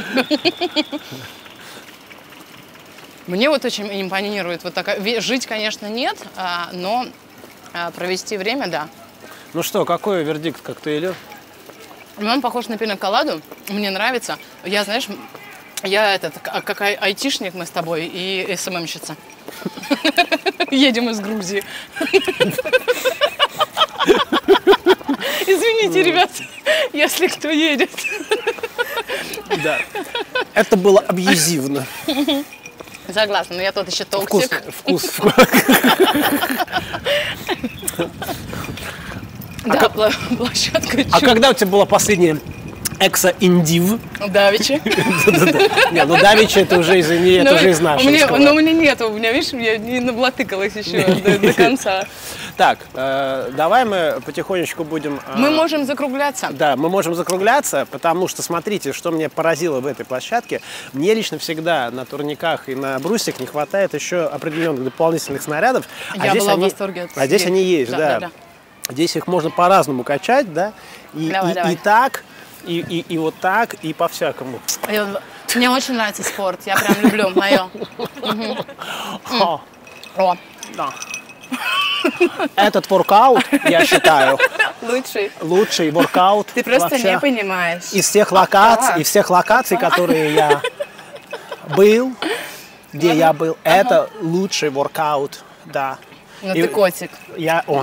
Мне вот очень импонирует вот такая... ве- Жить, конечно, нет, а, но а, провести время, да. Ну что, какой вердикт коктейлю? Он похож на пиноколаду, мне нравится. Я, знаешь, я этот, к- как ай- айтишник мы с тобой и СММщица. Едем из Грузии. Извините, ребят, если кто едет. Да. Это было абьюзивно. Согласна, но я тут еще Вкус, толктик. вкус, вкус. Да, пла- площадка А чу- когда у тебя была последняя экса-индив? Давичи. Да-да-да. Не, ну давича это уже, извини, это Ну, уже из у нашего. меня- стола. Но у меня нет, у меня, видишь, я не наблатыкалась еще до, до конца. Так, э, давай мы потихонечку будем... Э, Мы можем закругляться. Да, мы можем закругляться, потому что, смотрите, что меня поразило в этой площадке. Мне лично всегда на турниках и на брусьях не хватает еще определенных дополнительных снарядов. А Я здесь была они, в восторге от А здесь идеи. они есть, Да, да. да, да. Здесь их можно по-разному качать, да. И, Давай, и, давай. и так, и, и, и вот так, и по-всякому. Я- Мне очень нравится спорт, я прям люблю, мое. О, О, да. Этот воркаут, я считаю, лучший. лучший воркаут Ты просто вообще не понимаешь. из всех локаций, Да. из всех локаций, которые я был, где я был, это лучший воркаут, да. Ну И ты котик. Я, о, о,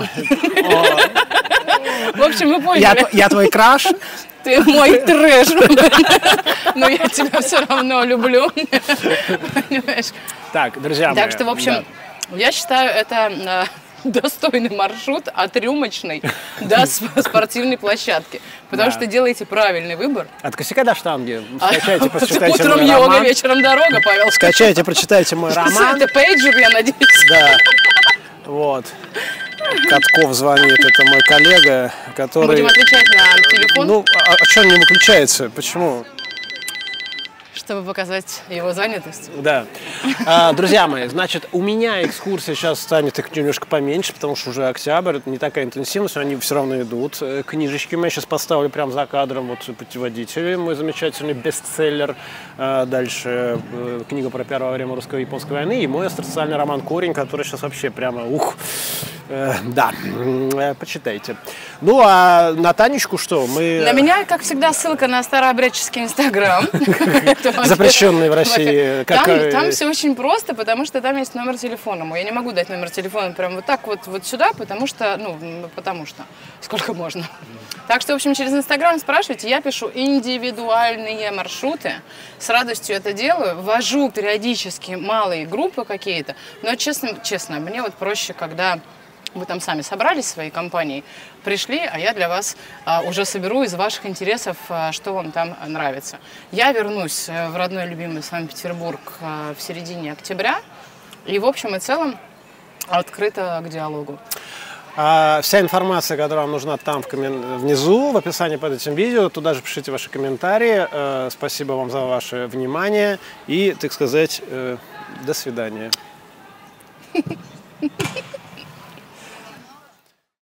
В общем, мы поняли. я, тв- я твой краш. Ты мой трэш. Но я тебя все равно люблю. Понимаешь? Так, друзья мои. Так что, в общем, я считаю, это э, достойный маршрут от рюмочной до сп- спортивной площадки. Потому Да. что делаете правильный выбор. Да. От косяка до штанги. А Скачайте, почитайте Утром мой йога, роман. вечером дорога, Павел. Скачайте, прочитайте мой роман. Это пейджер, я надеюсь. Да. Вот. Катков звонит, это мой коллега, который... Будем отвечать на телефон, Ну, а, а что он не выключается? Почему? чтобы показать его занятость. Да. А, друзья мои, значит, у меня экскурсия сейчас станет их немножко поменьше, потому что уже октябрь, это не такая интенсивность, но они все равно идут. Э, Книжечки мы сейчас поставлю прямо за кадром, вот путеводители, мой замечательный бестселлер. А, дальше э, книга про первое время русско-японской войны и мой социальный роман «Корень», который сейчас вообще прямо, ух, э, да, э, почитайте. Ну, а на Танечку что? Мы... На меня, как всегда, ссылка на старообрядческий инстаграм. Запрещенный в России. Как, Там, э, там все очень просто, потому что там есть номер телефона мой. Я не могу дать номер телефона прям вот так вот, вот сюда, потому что, ну, м, потому что, сколько можно. Так что, в общем, через Инстаграм спрашивайте, я пишу индивидуальные маршруты, с радостью это делаю, ввожу периодически малые группы какие-то, но, честно, честно, мне вот проще, когда вы там сами собрались своей компанией, пришли, а я для вас а, уже соберу из ваших интересов, а, что вам там нравится. Я вернусь а, в родной любимый Санкт-Петербург а, в середине октября и, в общем и целом, открыта к диалогу. А вся информация, которая вам нужна, там в коммен... внизу, в описании под этим видео. Туда же пишите ваши комментарии. Э, спасибо вам за ваше внимание и, так сказать, э, до свидания.